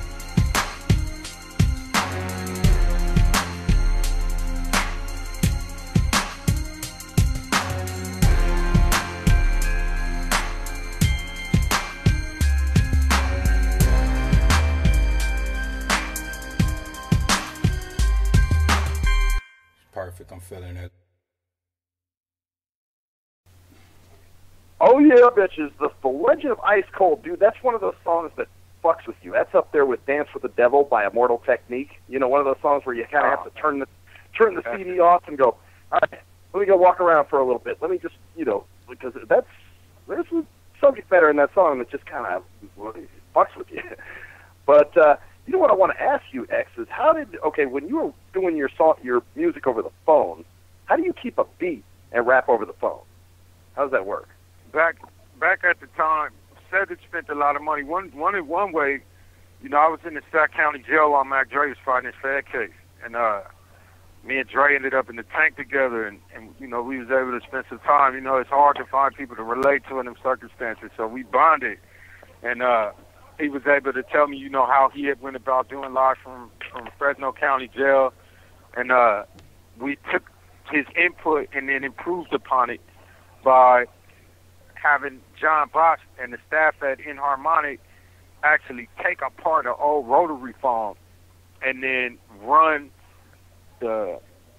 I'm feeling it. Oh yeah, bitches. The, the Legend of Ice Cold, dude. That's one of those songs that fucks with you. That's up there with Dance with the Devil by Immortal Technique. You know, one of those songs where you kind of have to turn the turn the C D off and go, all right, let me go walk around for a little bit. Let me just, you know, because that's there's some subject matter in that song that just kind of fucks with you. But uh, you know what I want to ask you, X, is how did okay when you were doing your song, your music over the phone, how do you keep a beat and rap over the phone? How does that work? Back back at the time, Cedric spent a lot of money. One one in one way, you know, I was in the Sac-County jail while Mac Dre was fighting his Fed case, and uh, me and Dre ended up in the tank together, and, and you know, we was able to spend some time. You know, it's hard to find people to relate to in them circumstances, so we bonded, and uh, he was able to tell me, you know, how he had went about doing live from from Fresno County jail, and uh, we took his input and then improved upon it by having John Bosch and the staff at Inharmonic actually take apart an old rotary phone and then run the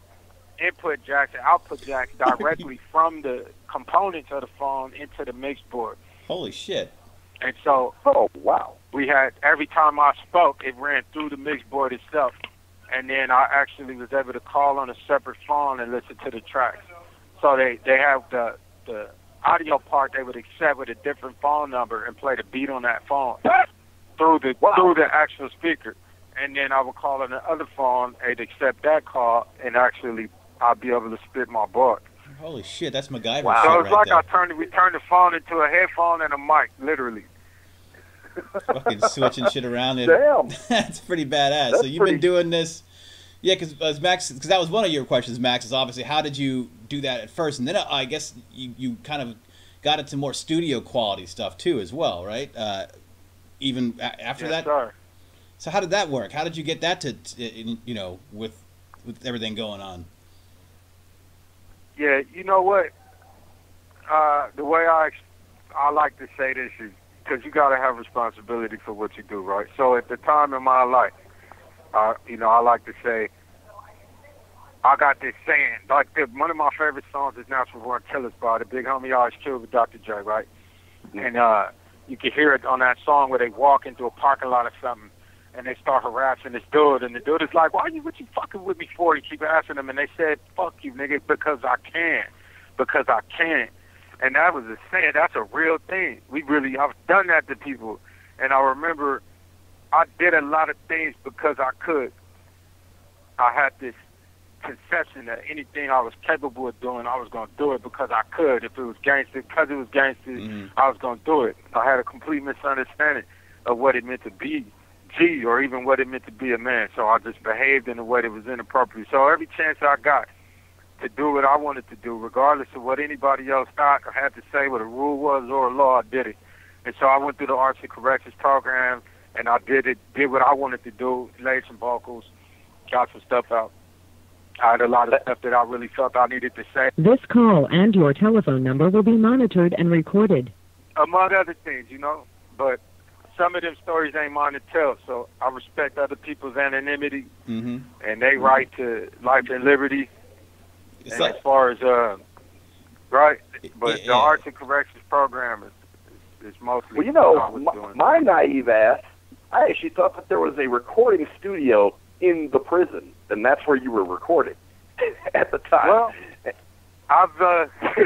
input jacks and output jacks directly from the components of the phone into the mix board. Holy shit. And so, oh, wow. We had, every time I spoke, it ran through the mix board itself. And then I actually was able to call on a separate phone and listen to the tracks. So they, they have the, the audio part they would accept with a different phone number and play the beat on that phone through the wow. through the actual speaker. And then I would call on the other phone, they'd accept that call, and actually I'd be able to spit my bar. Holy shit, that's MacGyver wow. shit So it's right like there. I turned we turned the phone into a headphone and a mic, literally. Fucking switching shit around. And Damn. That's pretty badass. That's so you've pretty... been doing this. Yeah, because Max, because that was one of your questions, Max, is obviously how did you do that at first? And then uh, I guess you, you kind of got into more studio quality stuff too as well, right? Uh, even a- after yes, that? Sir. So how did that work? How did you get that to, to you know, with with everything going on? Yeah, you know what? Uh, the way I, I like to say this is because you got to have responsibility for what you do, right? So at the time in my life, Uh, you know, I like to say, I got this saying, like the, one of my favorite songs is Natural Born Killers by the big homie Ice Cube with Doctor Dre, right? And uh, you can hear it on that song where they walk into a parking lot or something and they start harassing this dude, and the dude is like, why you, what you fucking with me for? You keep asking them, and they said, fuck you, nigga, because I can, because I can. And that was a saying, that's a real thing. We really, I've done that to people, and I remember I did a lot of things because I could. I had this conception that anything I was capable of doing, I was going to do it because I could. If it was gangster, because it was gangster, mm-hmm. I was going to do it. I had a complete misunderstanding of what it meant to be G or even what it meant to be a man. So I just behaved in a way that was inappropriate. So every chance I got to do what I wanted to do, regardless of what anybody else thought or had to say, what a rule was or a law, I did it. And so I went through the Arts and Corrections program, and I did it, did what I wanted to do, laid some vocals, got some stuff out. I had a lot of stuff that I really felt I needed to say. This call and your telephone number will be monitored and recorded. Among other things, you know. But some of them stories ain't mine to tell, so I respect other people's anonymity mm-hmm. and they right to life and liberty. It's and like, as far as, uh, right, but yeah, the yeah. Arts and Corrections program is, is, is mostly Well, you know, what I was my, doing. my naive ass, I actually thought that there was a recording studio in the prison, and that's where you were recording at the time. Well, I've uh,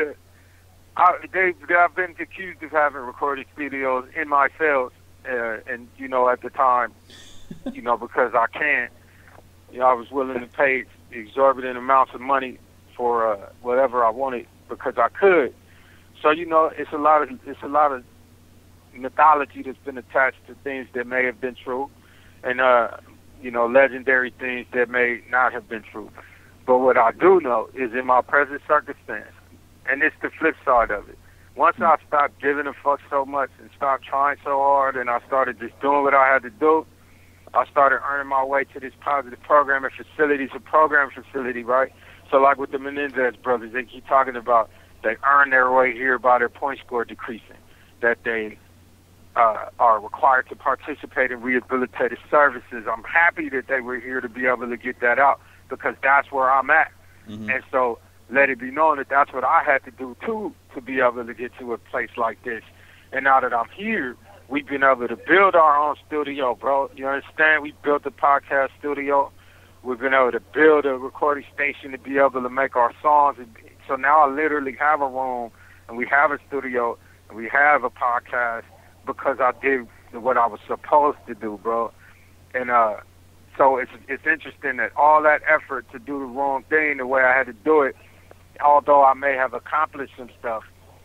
I, they, I've been accused of having recording studios in my cells, uh, and you know, at the time, you know, because I can, you know, I was willing to pay exorbitant amounts of money for uh, whatever I wanted because I could. So you know, it's a lot of it's a lot of mythology that's been attached to things that may have been true, and uh, you know, legendary things that may not have been true. But what I do know is in my present circumstance, and it's the flip side of it. Once I stopped giving a fuck so much and stopped trying so hard and I started just doing what I had to do, I started earning my way to this positive programming facility. It's a program facility, right? So like with the Menendez brothers, they keep talking about they earn their way here by their point score decreasing, that they uh, are required to participate in rehabilitative services. I'm happy that they were here to be able to get that out because that's where I'm at. Mm-hmm. And so let it be known that that's what I had to do too to be able to get to a place like this. And now that I'm here, we've been able to build our own studio, bro. You understand? We built a podcast studio. We've been able to build a recording station to be able to make our songs. So now I literally have a room, and we have a studio, and we have a podcast because I did what I was supposed to do, bro. And uh, so it's it's interesting that all that effort to do the wrong thing the way I had to do it, although I may have accomplished some stuff,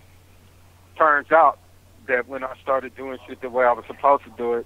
turns out that when I started doing shit the way I was supposed to do it,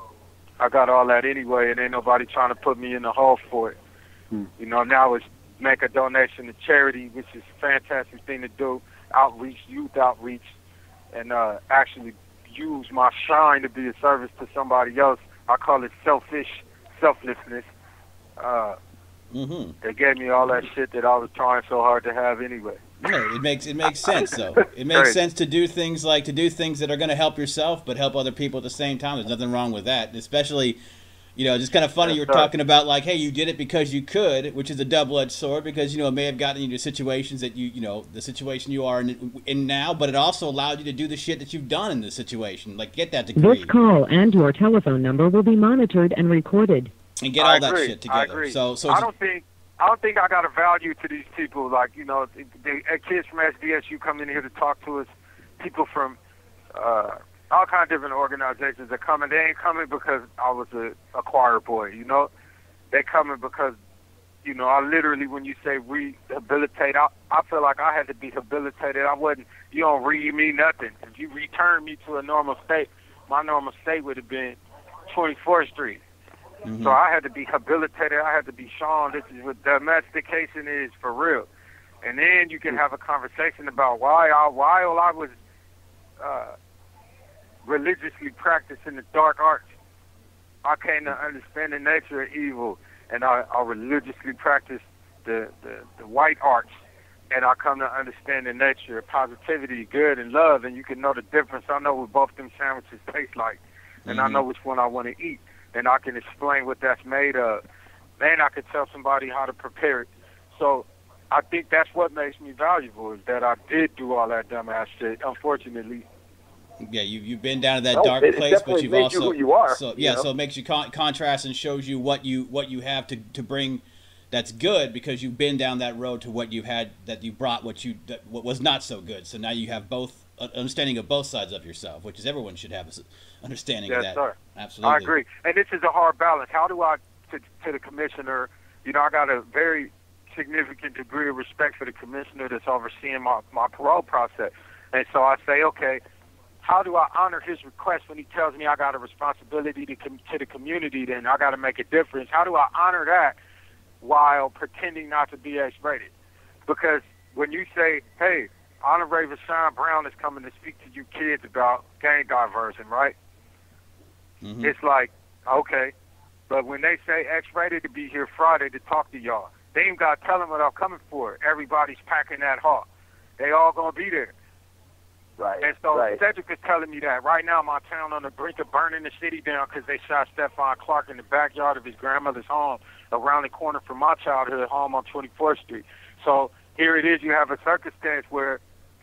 I got all that anyway, and ain't nobody trying to put me in the hole for it. Hmm. You know, now it's make a donation to charity, which is a fantastic thing to do, outreach, youth outreach, and uh, actually use my shine to be a service to somebody else. I call it selfish selflessness. Uh, mm-hmm. They gave me all that shit that I was trying so hard to have anyway. Yeah, it makes it makes sense though. It makes Great. sense to do things like to do things that are going to help yourself, but help other people at the same time. There's nothing wrong with that. Especially, you know, just kind of funny. Yes, you were sir. talking about like, hey, you did it because you could, which is a double-edged sword because you know it may have gotten you to situations that you you know the situation you are in, in now, but it also allowed you to do the shit that you've done in this situation, like get that degree. This call and your telephone number will be monitored and recorded. And get all I that agree. shit together. I agree. So, so I don't think I don't think I got a value to these people. Like you know, the, the kids from S D S U come in here to talk to us. People from uh, all kind of different organizations are coming. They ain't coming because I was a, a choir boy. You know, they coming because you know I literally when you say rehabilitate, I I feel like I had to be rehabilitated. I wasn't. You don't read me nothing. If you return me to a normal state, my normal state would have been twenty-fourth Street. Mm-hmm. So I had to be habilitated. I had to be shown this is what domestication is for real. And then you can have a conversation about why I, while I was uh, religiously practicing the dark arts, I came to understand the nature of evil. And I, I religiously practiced the, the, the white arts. And I come to understand the nature of positivity, good, and love. And you can know the difference. I know what both them sandwiches taste like. And mm-hmm. I know which one I want to eat. And I can explain what that's made of. Then I could tell somebody how to prepare it. So I think that's what makes me valuable is that I did do all that dumbass shit, unfortunately. Yeah, you, you've been down to that No, dark it place, but you've made also... you who you are. So, you yeah, know? so it makes you con- contrast and shows you what you what you have to, to bring that's good because you've been down that road to what you had, that you brought what you that, what was not so good. So now you have both understanding of both sides of yourself, which is everyone should have an understanding yes, of that. Sir. Absolutely. I agree. And this is a hard balance. How do I, to, to the commissioner, you know, I got a very significant degree of respect for the commissioner that's overseeing my, my parole process. And so I say, okay, how do I honor his request when he tells me I got a responsibility to, com- to the community, then I got to make a difference? How do I honor that while pretending not to be X-rated? Because when you say, hey, Honorable Rashawn Brown is coming to speak to you kids about gang diversion, right? Mm-hmm. It's like, okay, but when they say X-rated to be here Friday to talk to y'all, they ain't got to tell them what I'm coming for. Everybody's packing that hall. They all going to be there. Right. And so right. Cedric is telling me that right now my town on the brink of burning the city down because they shot Stephon Clark in the backyard of his grandmother's home around the corner from my childhood home on twenty-fourth Street. So here it is. You have a circumstance where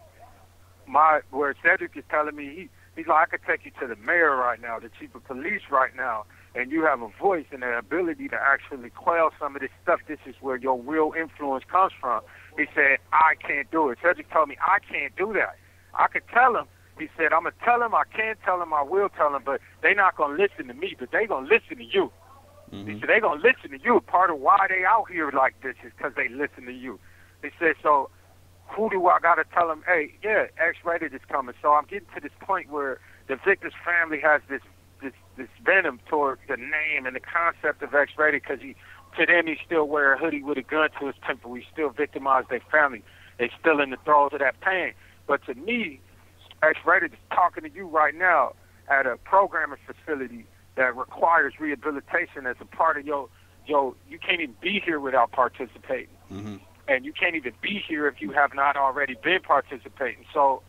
my where Cedric is telling me he he's like, I could take you to the mayor right now, the chief of police right now, and you have a voice and an ability to actually quell some of this stuff. This is where your real influence comes from. He said, I can't do it. Cedric told me, I can't do that. I could tell him. He said, I'm going to tell him, I can tell him, I will tell him, but they not going to listen to me, but they going to listen to you. Mm-hmm. He said, they going to listen to you. Part of why they out here like this is because they listen to you. He said, so who do I got to tell them, hey, yeah, X-rated is coming. So I'm getting to this point where the victim's family has this this, this venom towards the name and the concept of X-rated because he, to them he still wear a hoodie with a gun to his temple. He still victimized their family. They still in the throes of that pain. But to me, X-rated is talking to you right now at a programming facility that requires rehabilitation as a part of your, your you can't even be here without participating. Mm-hmm. And you can't even be here if you have not already been participating. So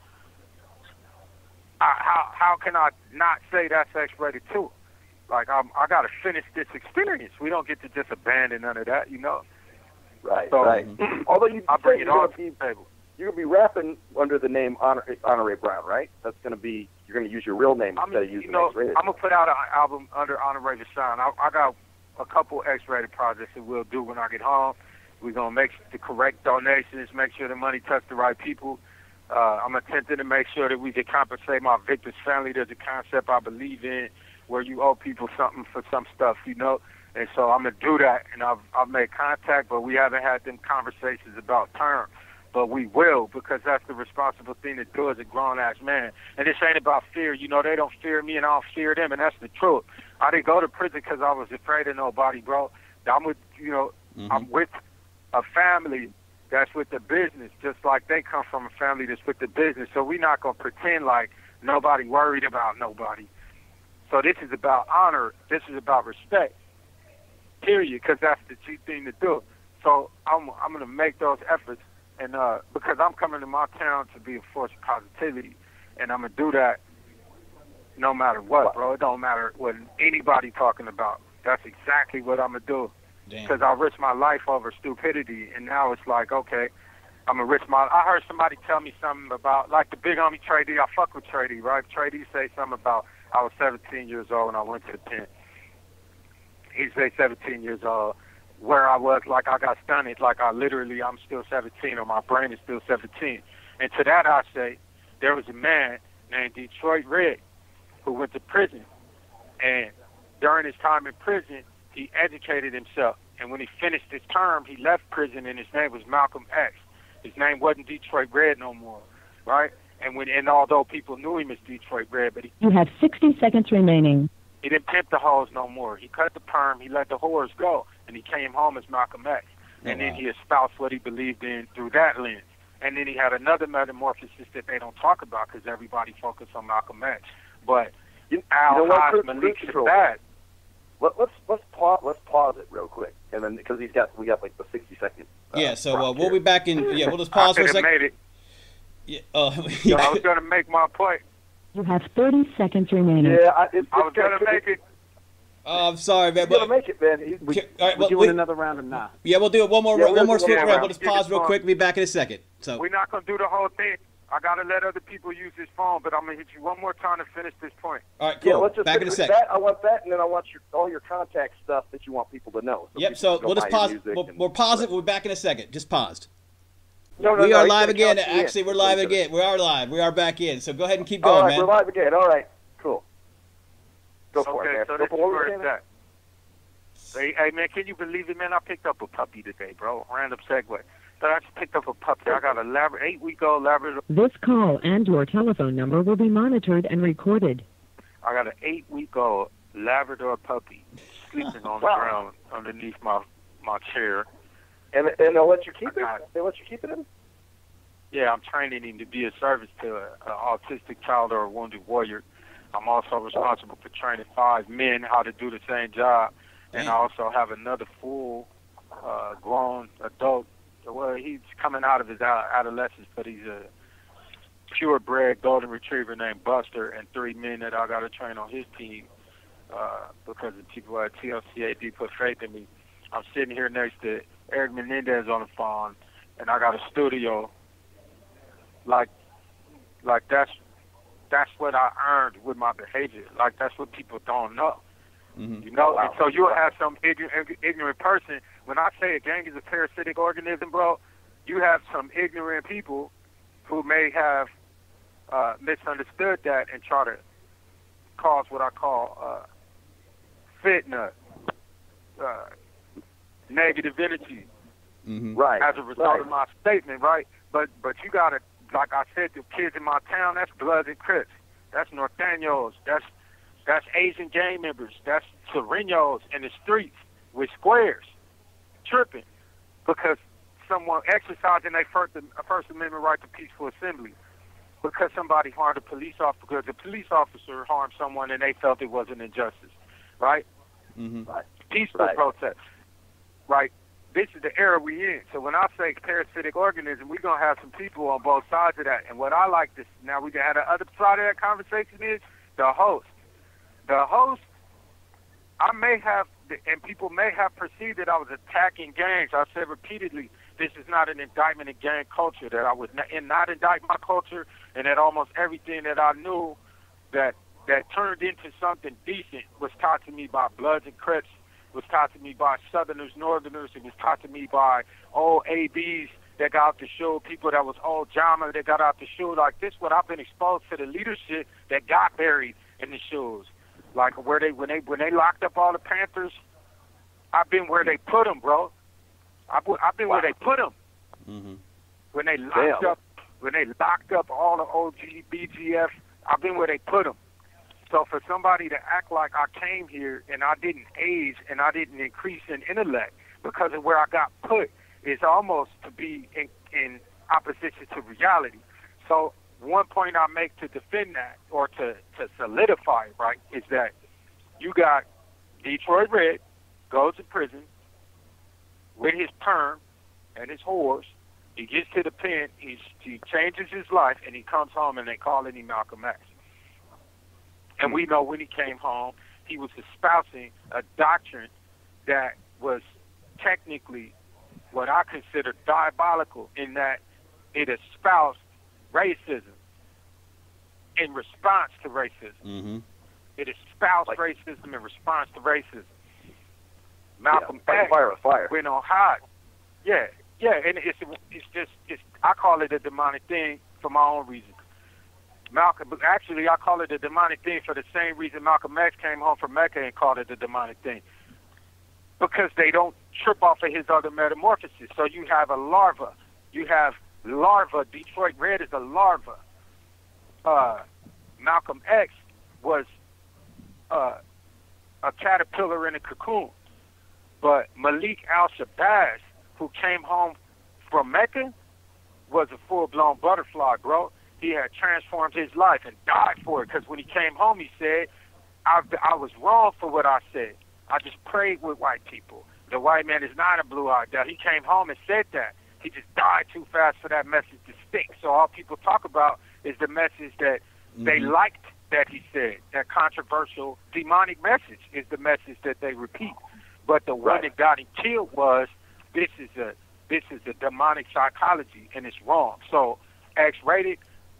I, how how can I not say that's X-rated too? Like, I'm, I got to finish this experience. We don't get to just abandon none of that, you know? Right, So, right. Although you I say bring it you're all gonna to the be table. you're gonna be rapping under the name Honor Honore Brown, right? That's gonna be you're gonna use your real name I instead mean, of using you know, X-rated. I'm gonna put out an album under Honorary Sound. I, I got a couple X-rated projects that we'll do when I get home. We're gonna make the correct donations, make sure the money touch the right people. Uh, I'm attempting to make sure that we can compensate my victim's family. There's a concept I believe in where you owe people something for some stuff, you know. And so I'm gonna do that, and I've I've made contact, but we haven't had them conversations about terms. But we will, because that's the responsible thing to do as a grown-ass man. And this ain't about fear. You know, they don't fear me, and I don't fear them, and that's the truth. I didn't go to prison because I was afraid of nobody, bro. I'm with, you know, mm-hmm. I'm with a family that's with the business, just like they come from a family that's with the business. So we're not going to pretend like nobody worried about nobody. So this is about honor. This is about respect, period, because that's the cheap thing to do. So I'm, I'm going to make those efforts. And uh, because I'm coming to my town to be a force of positivity, and I'm going to do that no matter what, bro. It don't matter what anybody talking about. That's exactly what I'm going to do. Because I risked my life over stupidity, and now it's like, okay, I'm going to risk my... I heard somebody tell me something about, like the big homie Trey D. I fuck with Trey D, right? Trey D say something about I was seventeen years old when I went to the pen. He say seventeen years old. Where I was, like I got stunned, like I literally, I'm still seventeen, or my brain is still seventeen. And to that I say, there was a man named Detroit Red who went to prison. And during his time in prison, he educated himself. And when he finished his term, he left prison, and his name was Malcolm X. His name wasn't Detroit Red no more, right? And when, and although people knew him as Detroit Red, but he... You have sixty seconds remaining. He didn't pimp the hoes no more. He cut the perm. He let the whores go. And he came home as Malcolm X. And oh, wow. then he espoused what he believed in through that lens. And then he had another metamorphosis that they don't talk about because everybody focused on Malcolm X. But you, Al you know Hodge, Malik Shabazz. Let, let's let's pause let's pause it real quick, and then because he's got we got like the sixty second. Uh, yeah, so uh, we'll be back in. Yeah, we'll just pause I for a second. Made it. Yeah, uh, yeah. I was gonna make my point. You have thirty seconds remaining. Yeah, I, it, I was gonna, gonna make it. Oh, I'm sorry, man. He's gonna make it, man. He's, we, all right, we're well, doing we, another round of nah. Yeah, we'll do it one more. Yeah, one more do quick yeah, round. We'll just pause real quick. We'll be back in a second. So we're not gonna do the whole thing. I gotta let other people use this phone, but I'm gonna hit you one more time to finish this point. All right, cool. Yeah, let's just back in a second. That, I want that, and then I want your all your contact stuff that you want people to know. So yep. So we'll just pause. We'll, and, we'll pause it. We'll be back in a second. Just paused. No, no, we no, are live again. in. Actually, we're live again. We are live. We are back in. So go ahead and keep going, all right, man. We're live again. All right, cool. Go okay, for it, man. So Go this for is what where we're it's at. Hey, hey, man, can you believe it, man? I picked up a puppy today, bro. Random segue. But I just picked up a puppy. I got a lab- eight-week-old Labrador. This call and your telephone number will be monitored and recorded. I got an eight-week-old Labrador puppy sleeping on the wow. ground underneath my my chair. And and they'll let you keep I it? They let you keep it in? Yeah, I'm training him to be a service to an autistic child or a wounded warrior. I'm also responsible for training five men how to do the same job. And I also have another full uh, grown adult. Well, he's coming out of his adolescence, but he's a purebred golden retriever named Buster, and three men that I got to train on his team uh, because the people at T L C A D put faith in me. I'm sitting here next to Eric Menendez on the phone, and I got a studio. Like, like that's that's what I earned with my behavior. Like, that's what people don't know. Mm-hmm. You know, wow. and so you'll have some ignorant, ignorant person. When I say a gang is a parasitic organism, bro, you have some ignorant people who may have uh, misunderstood that and try to cause what I call uh, fitna, uh, negative energy, mm-hmm. right? As a result right. of my statement, right? But but you gotta, like I said, the kids in my town, that's Bloods and Crips, that's Norteños, that's That's Asian gang members. That's Serenos in the streets with squares, tripping because someone exercising their First, First Amendment right to peaceful assembly because somebody harmed a police officer, because a police officer harmed someone and they felt it was an injustice, right? Mm-hmm. Right. Peaceful right. protest, right? This is the era we in. So when I say parasitic organism, we're going to have some people on both sides of that. And what I like to, now we can have the other side of that conversation is the host. The host, I may have and people may have perceived that I was attacking gangs. I said repeatedly, this is not an indictment of gang culture, that I would not, and not indict my culture, and that almost everything that I knew that that turned into something decent was taught to me by Bloods and Crips, was taught to me by Southerners, Northerners, it was taught to me by old A Bs that got out the shoe, people that was old Jama that got out the shoe. Like this, what I've been exposed to the leadership that got buried in the shoes. Like where they when they when they locked up all the Panthers, I've been where they put them, bro. I've, I've been wow. where they put them. Mm-hmm. When they locked Damn. up, when they locked up all the O G, B G F, I've been where they put them. So for somebody to act like I came here and I didn't age and I didn't increase in intellect because of where I got put is almost to be in, in opposition to reality. So one point I make to defend that or to, to solidify it, right, is that you got Detroit Red goes to prison with his perm and his whores. He gets to the pen, he's, he changes his life, and he comes home and they call him Malcolm X. And we know when he came home, he was espousing a doctrine that was technically what I consider diabolical in that it espoused racism in response to racism. Mm-hmm. It espoused Like, racism in response to racism. Malcolm yeah, X fire with fire. went on hot. Yeah, yeah, and it's it's just it's I call it a demonic thing for my own reasons. Malcolm, but actually, I call it a demonic thing for the same reason Malcolm X came home from Mecca and called it a demonic thing. Because they don't trip off of his other metamorphosis. So you have a larva. You have larva. Detroit Red is a larva. Uh, Malcolm X was uh, a caterpillar in a cocoon. But Malik Al-Shabazz, who came home from Mecca, was a full-blown butterfly, bro. He had transformed his life and died for it because when he came home, he said, I, I was wrong for what I said. I just prayed with white people. The white man is not a blue-eyed devil. He came home and said that. He just died too fast for that message to stick. So all people talk about is the message that mm-hmm. they liked that he said. That controversial, demonic message is the message that they repeat. But the one that got him killed was, this is a this is a demonic psychology, and it's wrong. So X-rated,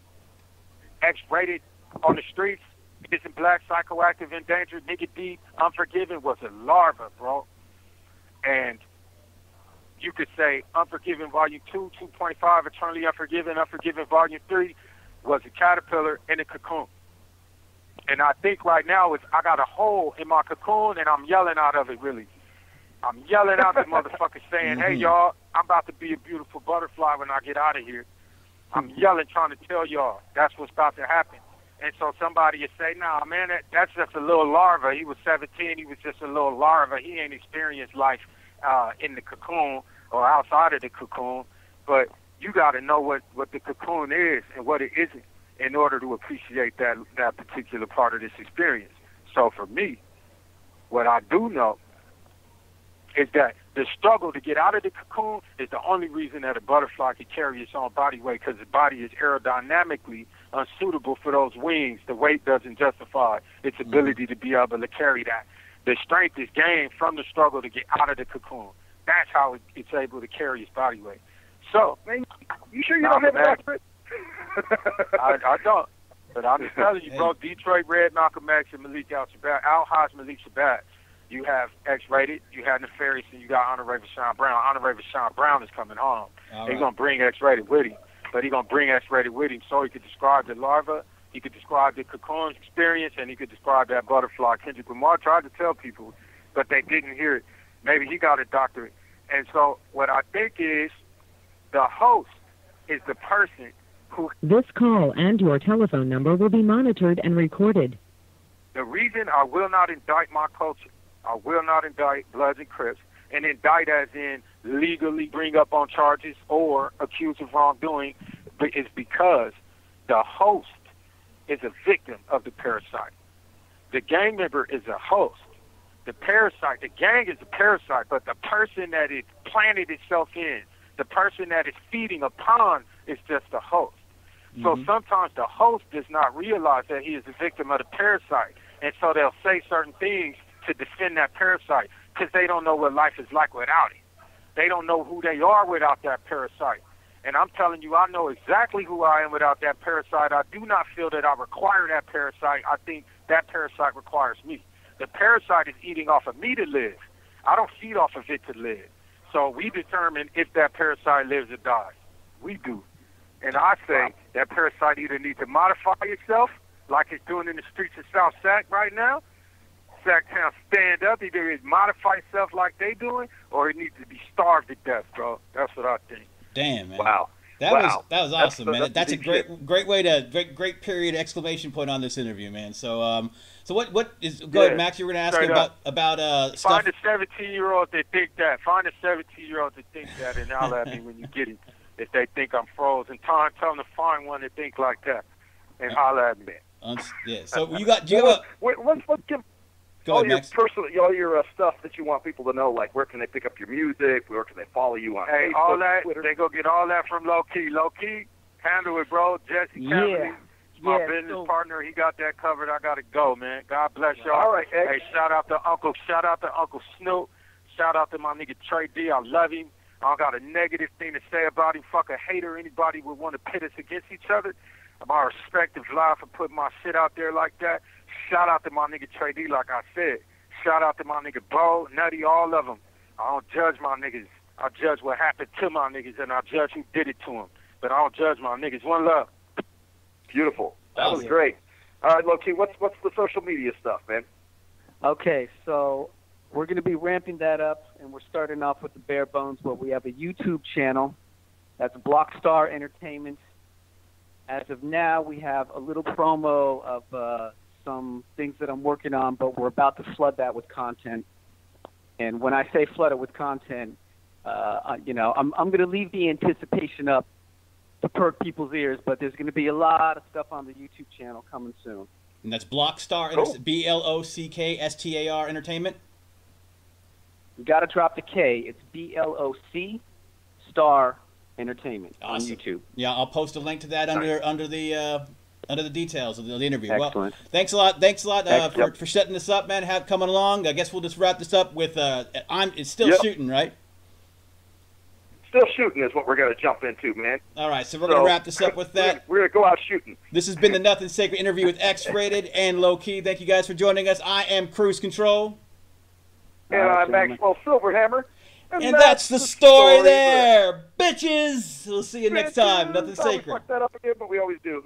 X-rated on the streets, isn't black, psychoactive, endangered, nigga deep, Unforgiven was a larva, bro. And you could say Unforgiven Volume two, two point five, Eternally Unforgiven, Unforgiven Volume three was a caterpillar in a cocoon. And I think right now is I got a hole in my cocoon and I'm yelling out of it, really. I'm yelling out the motherfucker saying, hey, y'all, I'm about to be a beautiful butterfly when I get out of here. I'm yelling trying to tell y'all that's what's about to happen. And so somebody would say, nah, man, that, that's just a little larva. He was seventeen. He was just a little larva. He ain't experienced life uh, in the cocoon or outside of the cocoon. But you got to know what, what the cocoon is and what it isn't in order to appreciate that, that particular part of this experience. So for me, what I do know is that the struggle to get out of the cocoon is the only reason that a butterfly can carry its own body weight, because the body is aerodynamically unsuitable for those wings. The weight doesn't justify its ability to be able to carry that. The strength is gained from the struggle to get out of the cocoon. That's how it, it's able to carry its body weight. So, man, you sure you don't have a doctorate? I, I don't. But I'm just telling you, bro, Detroit Red, Malcolm X, and Malik Al-Shabazz, Al-Haj Malik Shabazz. You have X-Rated, you have Nefarious, and you got Honorable Sean Brown. Honorable Sean Brown is coming home. All He's right. going to bring X-Rated with him. But he's going to bring X-Rated with him so he could describe the larva, he could describe the cocoon experience, and he could describe that butterfly. Kendrick Lamar tried to tell people, but they didn't hear it. Maybe he got a doctorate. And so what I think is the host is the person who... This call and your telephone number will be monitored and recorded. The reason I will not indict my culture, I will not indict Bloods and Crips, and indict as in legally bring up on charges or accuse of wrongdoing, is because the host is a victim of the parasite. The gang member is a host. The parasite, the gang is a parasite, but the person that it planted itself in, the person that is feeding upon, is just a host. Mm-hmm. So sometimes the host does not realize that he is a victim of the parasite, and so they'll say certain things to defend that parasite. because they don't know what life is like without it. They don't know who they are without that parasite. And I'm telling you, I know exactly who I am without that parasite. I do not feel that I require that parasite. I think that parasite requires me. The parasite is eating off of me to live. I don't feed off of it to live. So we determine if that parasite lives or dies. We do. And I say that parasite either needs to modify itself, like it's doing in the streets of South Sac right now. Sac-Town stand up, either it modify itself like they doing, or it needs to be starved to death, bro. That's what I think. Damn, man. Wow. That wow. was that was awesome, that's, man. That's, that's a great shit. great way to great great period exclamation point on this interview, man. So um so what what is go yeah, ahead, Max, you were gonna ask about up. about uh stuff. Find a seventeen year old that think that. Find a seventeen year old that think that, and holler at me when you get it. If they think I'm frozen, tell them to find one that think like that, and holler at me. Um, yeah. So you got do you have a Wait, let's let's give go all ahead, your Max. personal, all your uh, stuff that you want people to know, like where can they pick up your music, where can they follow you on Hey, Facebook, all that, Twitter. they go get all that from Low Key. Low Key, handle it, bro. Jesse Kennedy, my yeah, business so- partner, he got that covered. I got to go, man. God bless y'all. All right, X. Hey, shout out to Uncle, shout out to Uncle Snoop. Shout out to my nigga Trey D. I love him. I don't got a negative thing to say about him. Fuck a hater. Anybody would want to pit us against each other. My respective life for putting my shit out there like that. Shout out to my nigga Trey D, like I said. Shout out to my nigga Bo, Nutty, all of them. I don't judge my niggas. I judge what happened to my niggas, and I judge who did it to them. But I don't judge my niggas. One love. Beautiful. That Oh, was yeah. great. All right, Loki, what's what's the social media stuff, man? Okay, so we're going to be ramping that up, and we're starting off with the bare bones, but we have a YouTube channel. That's Blockstar Entertainment. As of now, we have a little promo of uh, some things that I'm working on, but we're about to flood that with content. And when I say flood it with content, uh, you know, I'm, I'm going to leave the anticipation up to perk people's ears, but there's going to be a lot of stuff on the YouTube channel coming soon. And that's Blockstar, Cool. B L O C K S T A R Entertainment. You got to drop the K. It's B L O C Star Entertainment Awesome. on YouTube. Yeah, I'll post a link to that under under the uh, under the details of the, the interview. Excellent. Well, thanks a lot. Thanks a lot uh, Excellent. for, for setting this up, man. Have coming along. I guess we'll just wrap this up with uh, I'm. It's still Yep. shooting, right? Still shooting is what we're going to jump into, man. All right, so we're So, gonna wrap this up with we're that. gonna- We're going to go out shooting. This has been the Nothing Sacred interview with X-Rated and Low Key. Thank you guys for joining us. I am Cruise Control. And All right, I'm gentlemen. Maxwell Silverhammer. And that's the story there, bitches. We'll see you next time. Nothing I always sacred. fuck that up again, but we always do.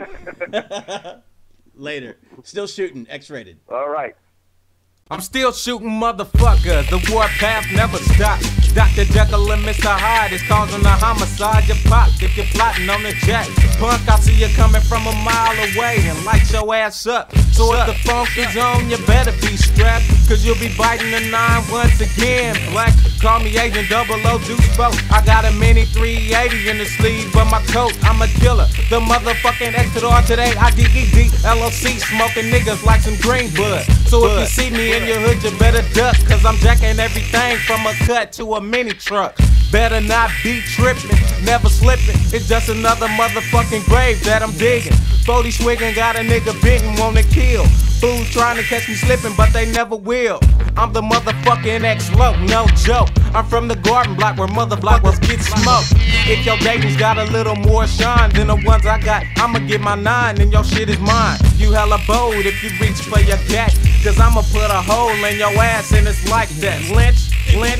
Later. Still shooting. X-Rated. All right. I'm still shooting motherfuckers. The warpath never stops. Doctor Jekyll and Mister Hyde is causing a homicide. You pop if you're plotting on the jack. Punk, I see you coming from a mile away and light your ass up. So if the funk is on, you better be strapped, cause you'll be biting the nine once again. Black, call me Agent Double O Juice Boat. I got a mini three eighty in the sleeve of my coat. I'm a killer. The motherfucking Exeter today. I D E D L O C smoking niggas like some green bud. So if you see me in your hood, you better duck, cause I'm jacking everything from a cut to a mini truck. Better not be tripping, never slipping. It's just another motherfucking grave that I'm digging. forty swiggin' got a nigga bitten, wanna kill. Fools trying to catch me slipping, but they never will. I'm the motherfucking ex-low, no joke. I'm from the garden block where motherfuckers get smoked. If your dating's got a little more shine than the ones I got, I'ma get my nine and your shit is mine. You hella bold if you reach for your cat, cause I'ma put a hole in your ass and it's like that. Lynch, lynch,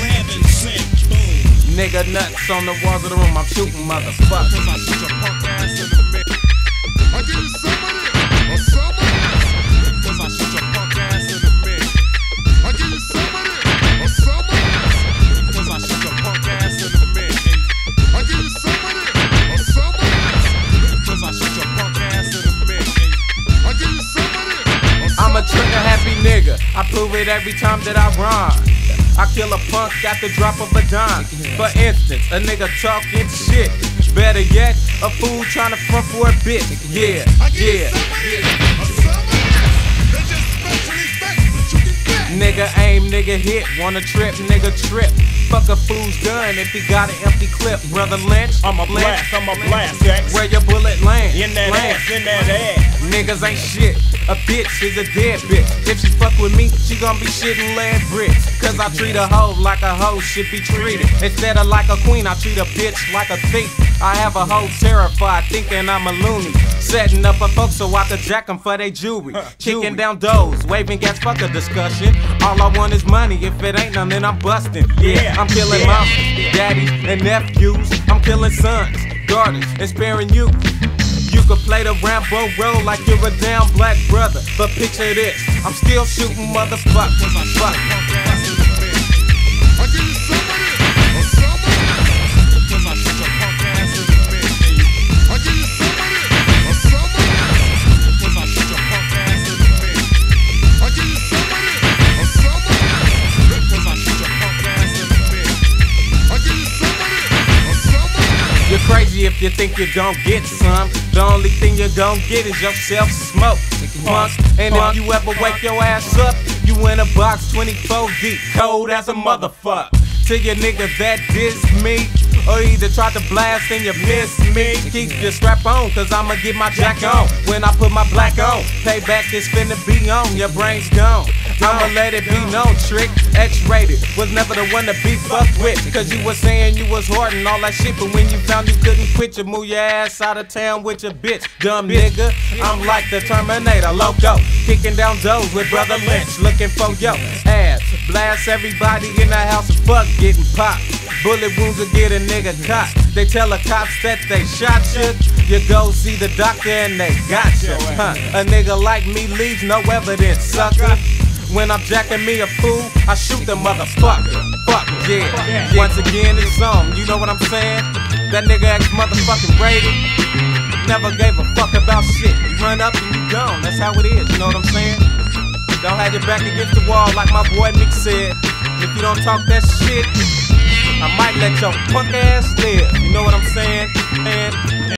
nigga nuts on the walls of the room, I'm shooting motherfuckers. I shoot your punk ass in the middle. I give you some of it, or some of it. Cause I shoot your punk ass in the middle. I give you some of it, or some of it. Cause I shoot your punk ass in the middle. I give you some of it, or some of it. Cause I shoot your punk ass in the middle. I give you some of it. I'm a trigger happy nigga. I prove it every time that I rhyme. I kill a punk at the drop of a dime. For instance, a nigga talking shit. Better yet, a fool trying to front for a bit. Yeah, yeah. Nigga aim, nigga hit, wanna trip, nigga trip. Fuck a fool's gun if he got an empty clip, brother Lynch. I'm a blast, I'm a blast, X. Where your bullet land? In that land. ass, in that ass. Niggas ain't shit. A bitch is a dead bitch. If she fuck with me, she gon' be shitting lead bricks. Cause I treat a hoe like a hoe should be treated. Instead of like a queen, I treat a bitch like a thief. I have a hoe terrified, thinking I'm a loony. Setting up a folks so I could jack them for they jewelry. Kicking down doors, waving gas, fuck a discussion. All I want is money, if it ain't none, then I'm busting. Yeah, I'm killing mamas, daddies, and nephews. I'm killing sons, daughters, and sparing you. You could play the Rambo role like you're a damn black brother. But picture this, I'm still shooting motherfuckers. Fuck. You're crazy if you think you gon' get some. The only thing you gon' get is yourself smoke, punk. And if you ever wake your ass up, you in a box twenty-four deep, cold as a motherfucker. To your niggas that diss me, or either try to blast and you miss me, keep your strap on, cause I'ma get my jack on. When I put my black on, payback is finna be on, your brain's gone. I'ma let it be known, trick, X-rated, was never the one to be fucked with. Cause you was saying you was hard and all that shit, but when you found you couldn't quit, you move your ass out of town with your bitch. Dumb nigga, I'm like the Terminator, loco, kicking down doors with Brother Lynch, looking for yo ass. Blast everybody in the house and fuck getting popped. Bullet wounds will get a nigga caught. They tell the cops that they shot you. You go see the doctor and they got you. Huh. A nigga like me leaves no evidence, sucker. When I'm jacking me a fool, I shoot the motherfucker. Fuck, yeah. Once again, it's on. You know what I'm saying? That nigga ex motherfucking rated. Never gave a fuck about shit. You run up and you gone. That's how it is. You know what I'm saying? Don't have your back against the wall like my boy Nick said. If you don't talk that shit, I might let your punk ass live. You know what I'm saying? And